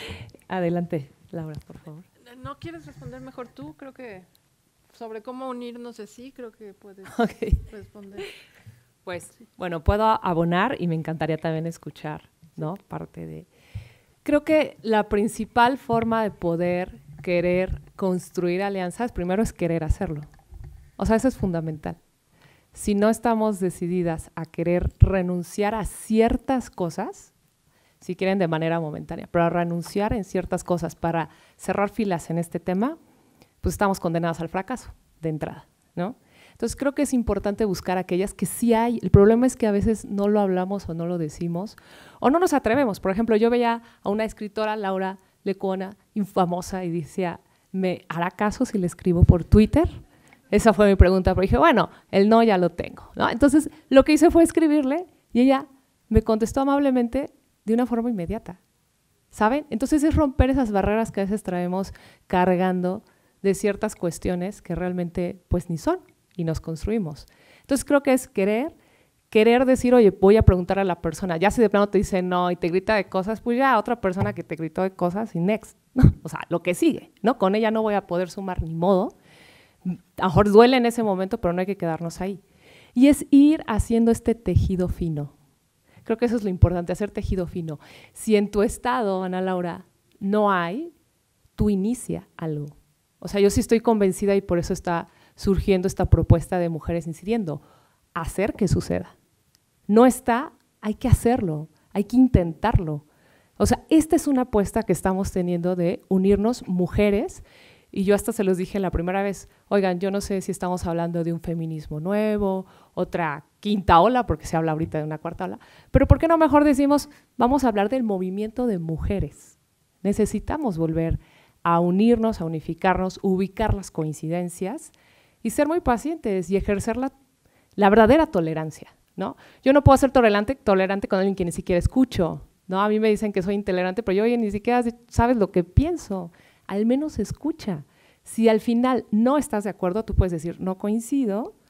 S5: Adelante, Laura, por favor.
S4: ¿No quieres responder mejor tú? Creo que sobre cómo unirnos así, creo que puedes
S5: okay.
S4: responder.
S5: Pues, sí. Bueno, puedo abonar y me encantaría también escuchar, ¿no? Parte de… Creo que la principal forma de poder querer construir alianzas, primero es querer hacerlo. O sea, eso es fundamental. Si no estamos decididas a querer renunciar a ciertas cosas, si quieren de manera momentánea, pero a renunciar en ciertas cosas para cerrar filas en este tema, pues estamos condenadas al fracaso de entrada, ¿no? Entonces creo que es importante buscar aquellas que sí hay. El problema es que a veces no lo hablamos o no lo decimos o no nos atrevemos. Por ejemplo, yo veía a una escritora, Laura Lecona, infamosa, y decía, ¿me hará caso si le escribo por Twitter? Esa fue mi pregunta, pero dije, bueno, el no ya lo tengo, ¿no? Entonces, lo que hice fue escribirle y ella me contestó amablemente de una forma inmediata, ¿saben? Entonces, es romper esas barreras que a veces traemos cargando de ciertas cuestiones que realmente, pues, ni son, y nos construimos. Entonces, creo que es querer, querer decir, oye, voy a preguntar a la persona, ya si de plano te dice no y te grita de cosas, pues ya otra persona que te gritó de cosas y next, ¿no? O sea, lo que sigue, ¿no? Con ella no voy a poder sumar ni modo, a lo mejor duele en ese momento, pero no hay que quedarnos ahí. Y es ir haciendo este tejido fino. Creo que eso es lo importante, hacer tejido fino. Si en tu estado, Ana Laura, no hay, tú inicia algo. O sea, yo sí estoy convencida y por eso está surgiendo esta propuesta de Mujeres Incidiendo, hacer que suceda. No está, hay que hacerlo, hay que intentarlo. O sea, esta es una apuesta que estamos teniendo de unirnos mujeres, y yo hasta se los dije la primera vez, oigan, yo no sé si estamos hablando de un feminismo nuevo, otra quinta ola, porque se habla ahorita de una cuarta ola, pero ¿por qué no mejor decimos, vamos a hablar del movimiento de mujeres? Necesitamos volver a unirnos, a unificarnos, ubicar las coincidencias y ser muy pacientes y ejercer la, la verdadera tolerancia, ¿no? Yo no puedo ser tolerante, tolerante con alguien que ni siquiera escucho, ¿no? A mí me dicen que soy intolerante, pero yo oye, ni siquiera sabes lo que pienso. Al menos escucha. Si al final no estás de acuerdo, tú puedes decir, no coincido,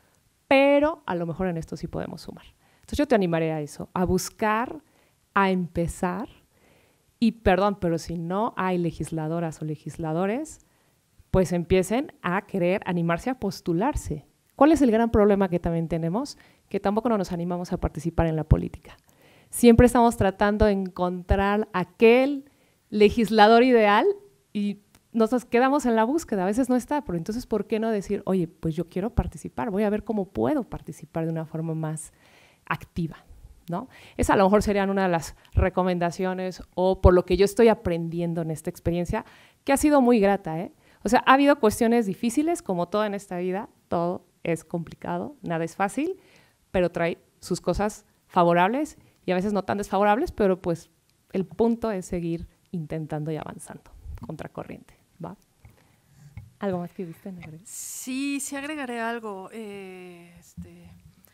S5: pero a lo mejor en esto sí podemos sumar. Entonces yo te animaré a eso, a buscar, a empezar, y perdón, pero si no hay legisladoras o legisladores, pues empiecen a querer animarse a postularse. ¿Cuál es el gran problema que también tenemos? Que tampoco no nos animamos a participar en la política. Siempre estamos tratando de encontrar aquel legislador ideal y nos quedamos en la búsqueda, a veces no está, pero entonces ¿por qué no decir, oye, pues yo quiero participar, voy a ver cómo puedo participar de una forma más activa, ¿no? Esa a lo mejor serían una de las recomendaciones o por lo que yo estoy aprendiendo en esta experiencia, que ha sido muy grata, ¿eh? O sea, ha habido cuestiones difíciles, como todo en esta vida, todo es complicado, nada es fácil, pero trae sus cosas favorables y a veces no tan desfavorables, pero pues el punto es seguir intentando y avanzando, contracorriente, ¿va? ¿Algo más que viste, Negra?
S4: Sí, sí agregaré algo. Eh, este,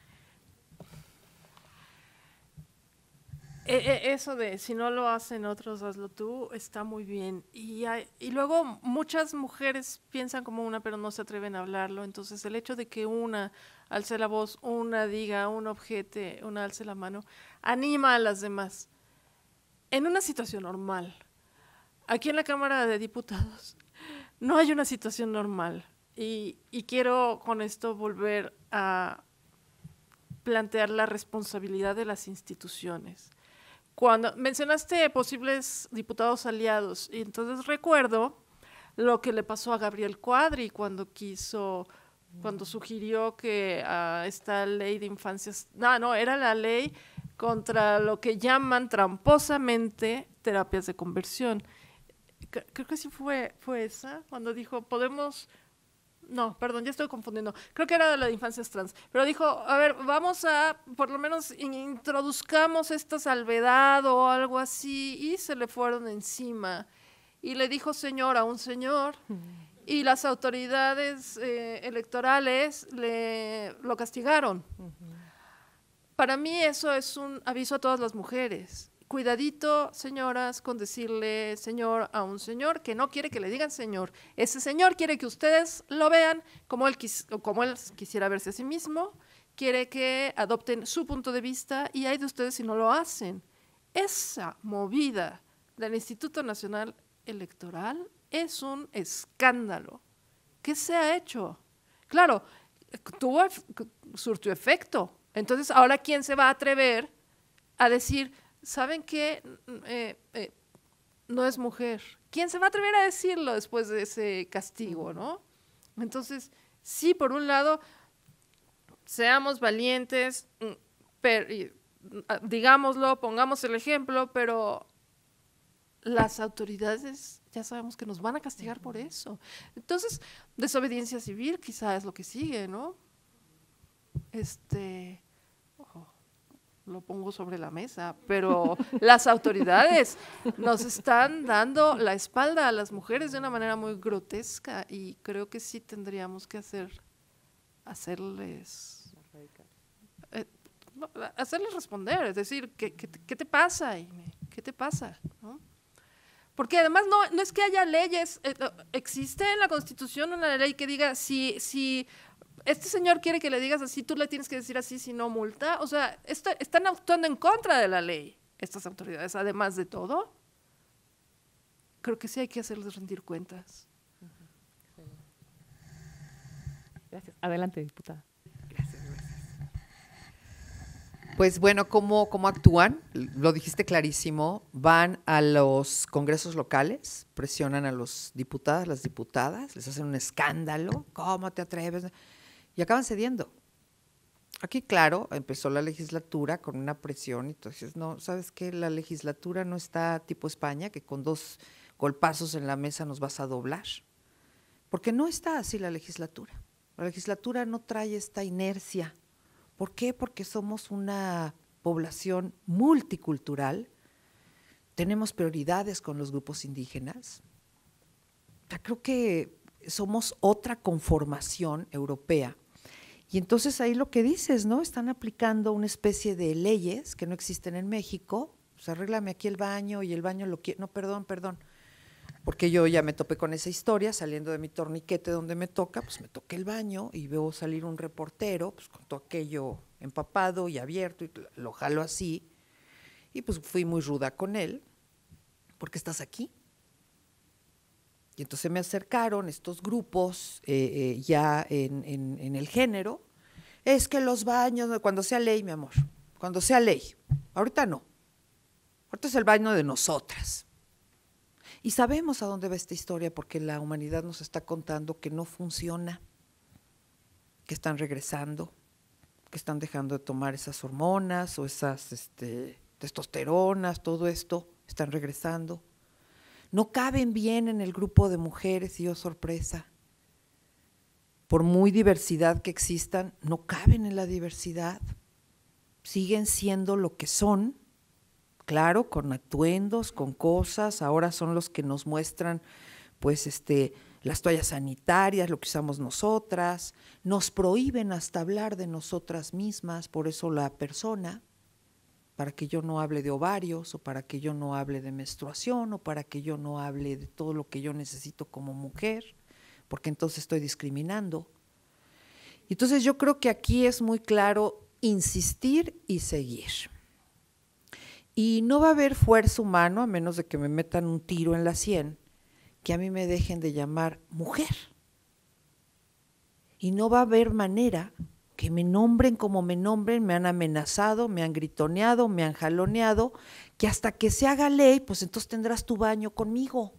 S4: eh, eso de si no lo hacen otros, hazlo tú, está muy bien. Y, hay, y luego muchas mujeres piensan como una, pero no se atreven a hablarlo. Entonces el hecho de que una alce la voz, una diga, una objete, una alce la mano, anima a las demás. En una situación normal, aquí en la Cámara de Diputados, no hay una situación normal. Y, y quiero con esto volver a plantear la responsabilidad de las instituciones. Cuando mencionaste posibles diputados aliados, y entonces recuerdo lo que le pasó a Gabriel Cuadri cuando quiso, cuando sugirió que uh, esta ley de infancias, no, no, era la ley contra lo que llaman tramposamente terapias de conversión. Creo que sí fue, fue esa, cuando dijo, podemos... No, perdón, ya estoy confundiendo. Creo que era la de infancias trans. Pero dijo, a ver, vamos a, por lo menos, introduzcamos esta salvedad o algo así. Y se le fueron encima. Y le dijo señor a un señor. Y las autoridades eh, electorales le, lo castigaron. Uh-huh. Para mí eso es un aviso a todas las mujeres. Cuidadito, señoras, con decirle señor a un señor que no quiere que le digan señor. Ese señor quiere que ustedes lo vean como él, quis, como él quisiera verse a sí mismo, quiere que adopten su punto de vista y hay de ustedes si no lo hacen. Esa movida del Instituto Nacional Electoral es un escándalo. ¿Qué se ha hecho? Claro, tuvo, surtió efecto. Entonces, ahora, ¿quién se va a atrever a decir... ¿Saben qué? Eh, eh, no es mujer. ¿Quién se va a atrever a decirlo después de ese castigo, no? Entonces, sí, por un lado, seamos valientes, per, digámoslo, pongamos el ejemplo, pero las autoridades ya sabemos que nos van a castigar por eso. Entonces, desobediencia civil quizá es lo que sigue, ¿no? Este... Ojo. Lo pongo sobre la mesa, pero las autoridades nos están dando la espalda a las mujeres de una manera muy grotesca y creo que sí tendríamos que hacer, hacerles, eh, hacerles responder, es decir, ¿qué, qué, qué te pasa, Aime? ¿Qué te pasa? ¿No? Porque además no, no es que haya leyes, eh, existe en la Constitución una ley que diga si, si este señor quiere que le digas así, tú le tienes que decir así, si no multa. O sea, esto, están actuando en contra de la ley, estas autoridades. Además de todo, creo que sí hay que hacerles rendir cuentas.
S5: Gracias. Adelante, diputada.
S6: Gracias, gracias. Pues bueno, ¿cómo, cómo actúan? Lo dijiste clarísimo. Van a los congresos locales, presionan a los diputados, las diputadas, les hacen un escándalo. ¿Cómo te atreves? Y acaban cediendo. Aquí, claro, empezó la legislatura con una presión, y entonces, no, ¿sabes qué? La legislatura no está tipo España, que con dos golpazos en la mesa nos vas a doblar. Porque no está así la legislatura. La legislatura no trae esta inercia. ¿Por qué? Porque somos una población multicultural, tenemos prioridades con los grupos indígenas. O sea, creo que somos otra conformación europea. Y entonces ahí lo que dices, ¿no? Están aplicando una especie de leyes que no existen en México. Pues arréglame aquí el baño y el baño lo quiere. No, perdón, perdón. porque yo ya me topé con esa historia, saliendo de mi torniquete donde me toca, pues me toqué el baño y veo salir un reportero, pues con todo aquello empapado y abierto, y lo jalo así, y pues fui muy ruda con él, ¿por qué estás aquí? Y entonces me acercaron estos grupos eh, eh, ya en, en, en el género, es que los baños, cuando sea ley, mi amor, cuando sea ley, ahorita no, ahorita es el baño de nosotras. Y sabemos a dónde va esta historia porque la humanidad nos está contando que no funciona, que están regresando, que están dejando de tomar esas hormonas o esas este, testosteronas, todo esto, están regresando. No caben bien en el grupo de mujeres y oh sorpresa, por muy diversidad que existan, no caben en la diversidad, siguen siendo lo que son. Claro, con atuendos, con cosas, ahora son los que nos muestran pues este, las toallas sanitarias, lo que usamos nosotras, nos prohíben hasta hablar de nosotras mismas, por eso la persona, para que yo no hable de ovarios, o para que yo no hable de menstruación, o para que yo no hable de todo lo que yo necesito como mujer, porque entonces estoy discriminando. Entonces yo creo que aquí es muy claro insistir y seguir. Y no va a haber fuerza humana, a menos de que me metan un tiro en la sien, que a mí me dejen de llamar mujer. Y no va a haber manera que me nombren como me nombren, me han amenazado, me han gritoneado, me han jaloneado, que hasta que se haga ley, pues entonces tendrás tu baño conmigo.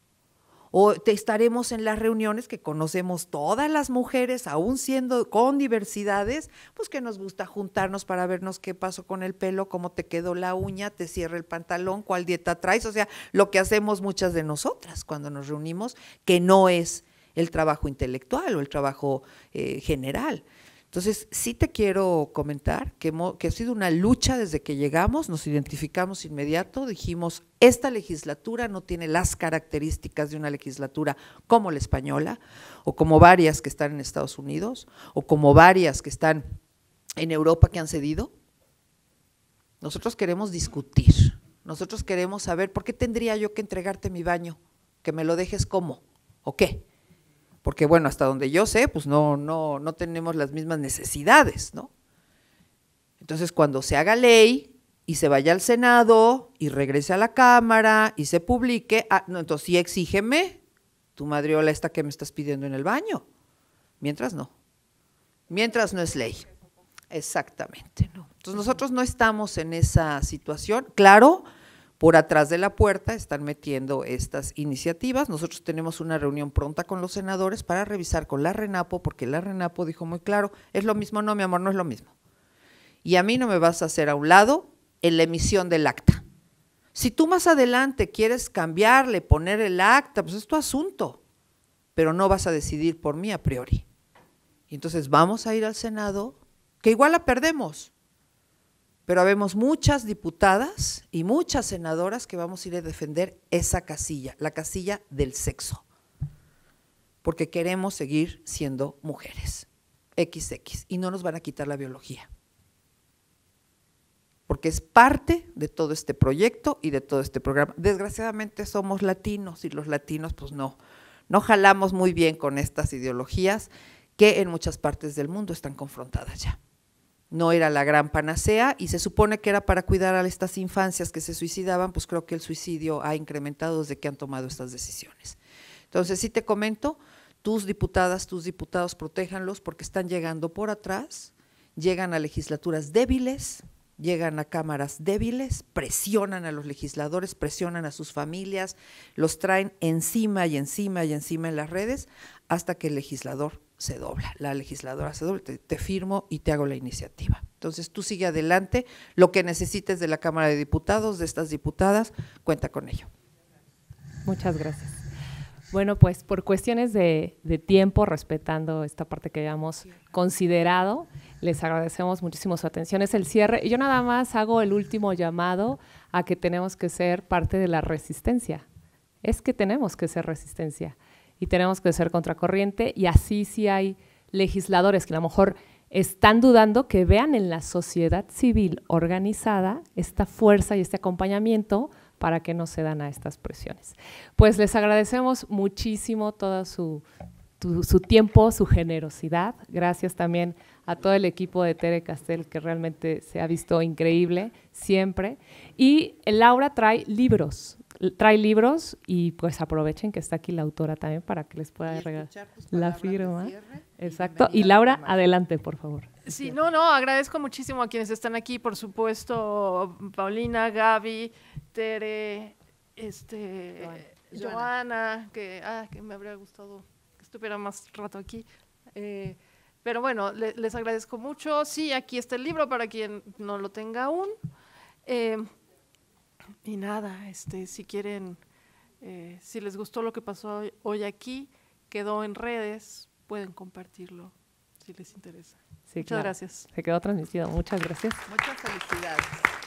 S6: O te estaremos en las reuniones que conocemos todas las mujeres, aún siendo con diversidades, pues que nos gusta juntarnos para vernos qué pasó con el pelo, cómo te quedó la uña, te cierra el pantalón, cuál dieta traes, o sea, lo que hacemos muchas de nosotras cuando nos reunimos, que no es el trabajo intelectual o el trabajo eh, general. Entonces, sí te quiero comentar que, hemos, que ha sido una lucha desde que llegamos, nos identificamos inmediato, dijimos, esta legislatura no tiene las características de una legislatura como la española, o como varias que están en Estados Unidos, o como varias que están en Europa que han cedido. Nosotros queremos discutir, nosotros queremos saber por qué tendría yo que entregarte mi baño, que me lo dejes como, ¿o qué? Porque bueno, hasta donde yo sé, pues no, no, no tenemos las mismas necesidades, ¿no? Entonces, cuando se haga ley y se vaya al Senado y regrese a la Cámara y se publique, ah, no, entonces sí exígeme tu madriola esta que me estás pidiendo en el baño. Mientras no. Mientras no es ley. Exactamente, ¿no? Entonces, nosotros no estamos en esa situación, claro. Por atrás de la puerta están metiendo estas iniciativas. Nosotros tenemos una reunión pronta con los senadores para revisar con la RENAPO, porque la RENAPO dijo muy claro, ¿es lo mismo? No, mi amor, no es lo mismo. Y a mí no me vas a hacer a un lado en la emisión del acta. Si tú más adelante quieres cambiarle, poner el acta, pues es tu asunto, pero no vas a decidir por mí a priori. Y entonces vamos a ir al Senado, que igual la perdemos, pero habemos muchas diputadas y muchas senadoras que vamos a ir a defender esa casilla, la casilla del sexo, porque queremos seguir siendo mujeres, equis equis, y no nos van a quitar la biología, porque es parte de todo este proyecto y de todo este programa. Desgraciadamente somos latinos y los latinos pues no, no jalamos muy bien con estas ideologías que en muchas partes del mundo están confrontadas ya. No era la gran panacea y se supone que era para cuidar a estas infancias que se suicidaban, pues creo que el suicidio ha incrementado desde que han tomado estas decisiones. Entonces, sí te comento, tus diputadas, tus diputados, protéjanlos porque están llegando por atrás, llegan a legislaturas débiles, llegan a cámaras débiles, presionan a los legisladores, presionan a sus familias, los traen encima y encima y encima en las redes hasta que el legislador se dobla, la legisladora se dobla, te, te firmo y te hago la iniciativa. Entonces tú sigue adelante, lo que necesites de la Cámara de Diputados, de estas diputadas, cuenta con ello.
S5: Muchas gracias. Bueno, pues por cuestiones de, de tiempo, respetando esta parte que habíamos considerado, les agradecemos muchísimo su atención. Es el cierre. Yo nada más hago el último llamado a que tenemos que ser parte de la resistencia. Es que tenemos que ser resistencia. Y tenemos que ser contracorriente, y así sí hay legisladores que a lo mejor están dudando, que vean en la sociedad civil organizada esta fuerza y este acompañamiento para que no cedan a estas presiones. Pues les agradecemos muchísimo todo su, tu, su tiempo, su generosidad. Gracias también a todo el equipo de Tere Castel, que realmente se ha visto increíble siempre. Y Laura trae libros, trae libros y pues aprovechen que está aquí la autora también para que les pueda regalar la firma. Exacto. Y Laura, adelante, por favor.
S4: Sí, no, no, agradezco muchísimo a quienes están aquí, por supuesto, Paulina, Gaby, Tere, este, Joana, Joana que, ah, que me habría gustado que estuviera más rato aquí. Eh, pero bueno, le, les agradezco mucho. Sí, aquí está el libro para quien no lo tenga aún. Eh, y nada, este, si quieren, eh, si les gustó lo que pasó hoy, hoy aquí, quedó en redes, pueden compartirlo si les interesa.
S5: Sí,
S4: Muchas
S5: claro.
S4: gracias.
S5: Se quedó transmitido. Muchas gracias.
S6: Muchas felicidades.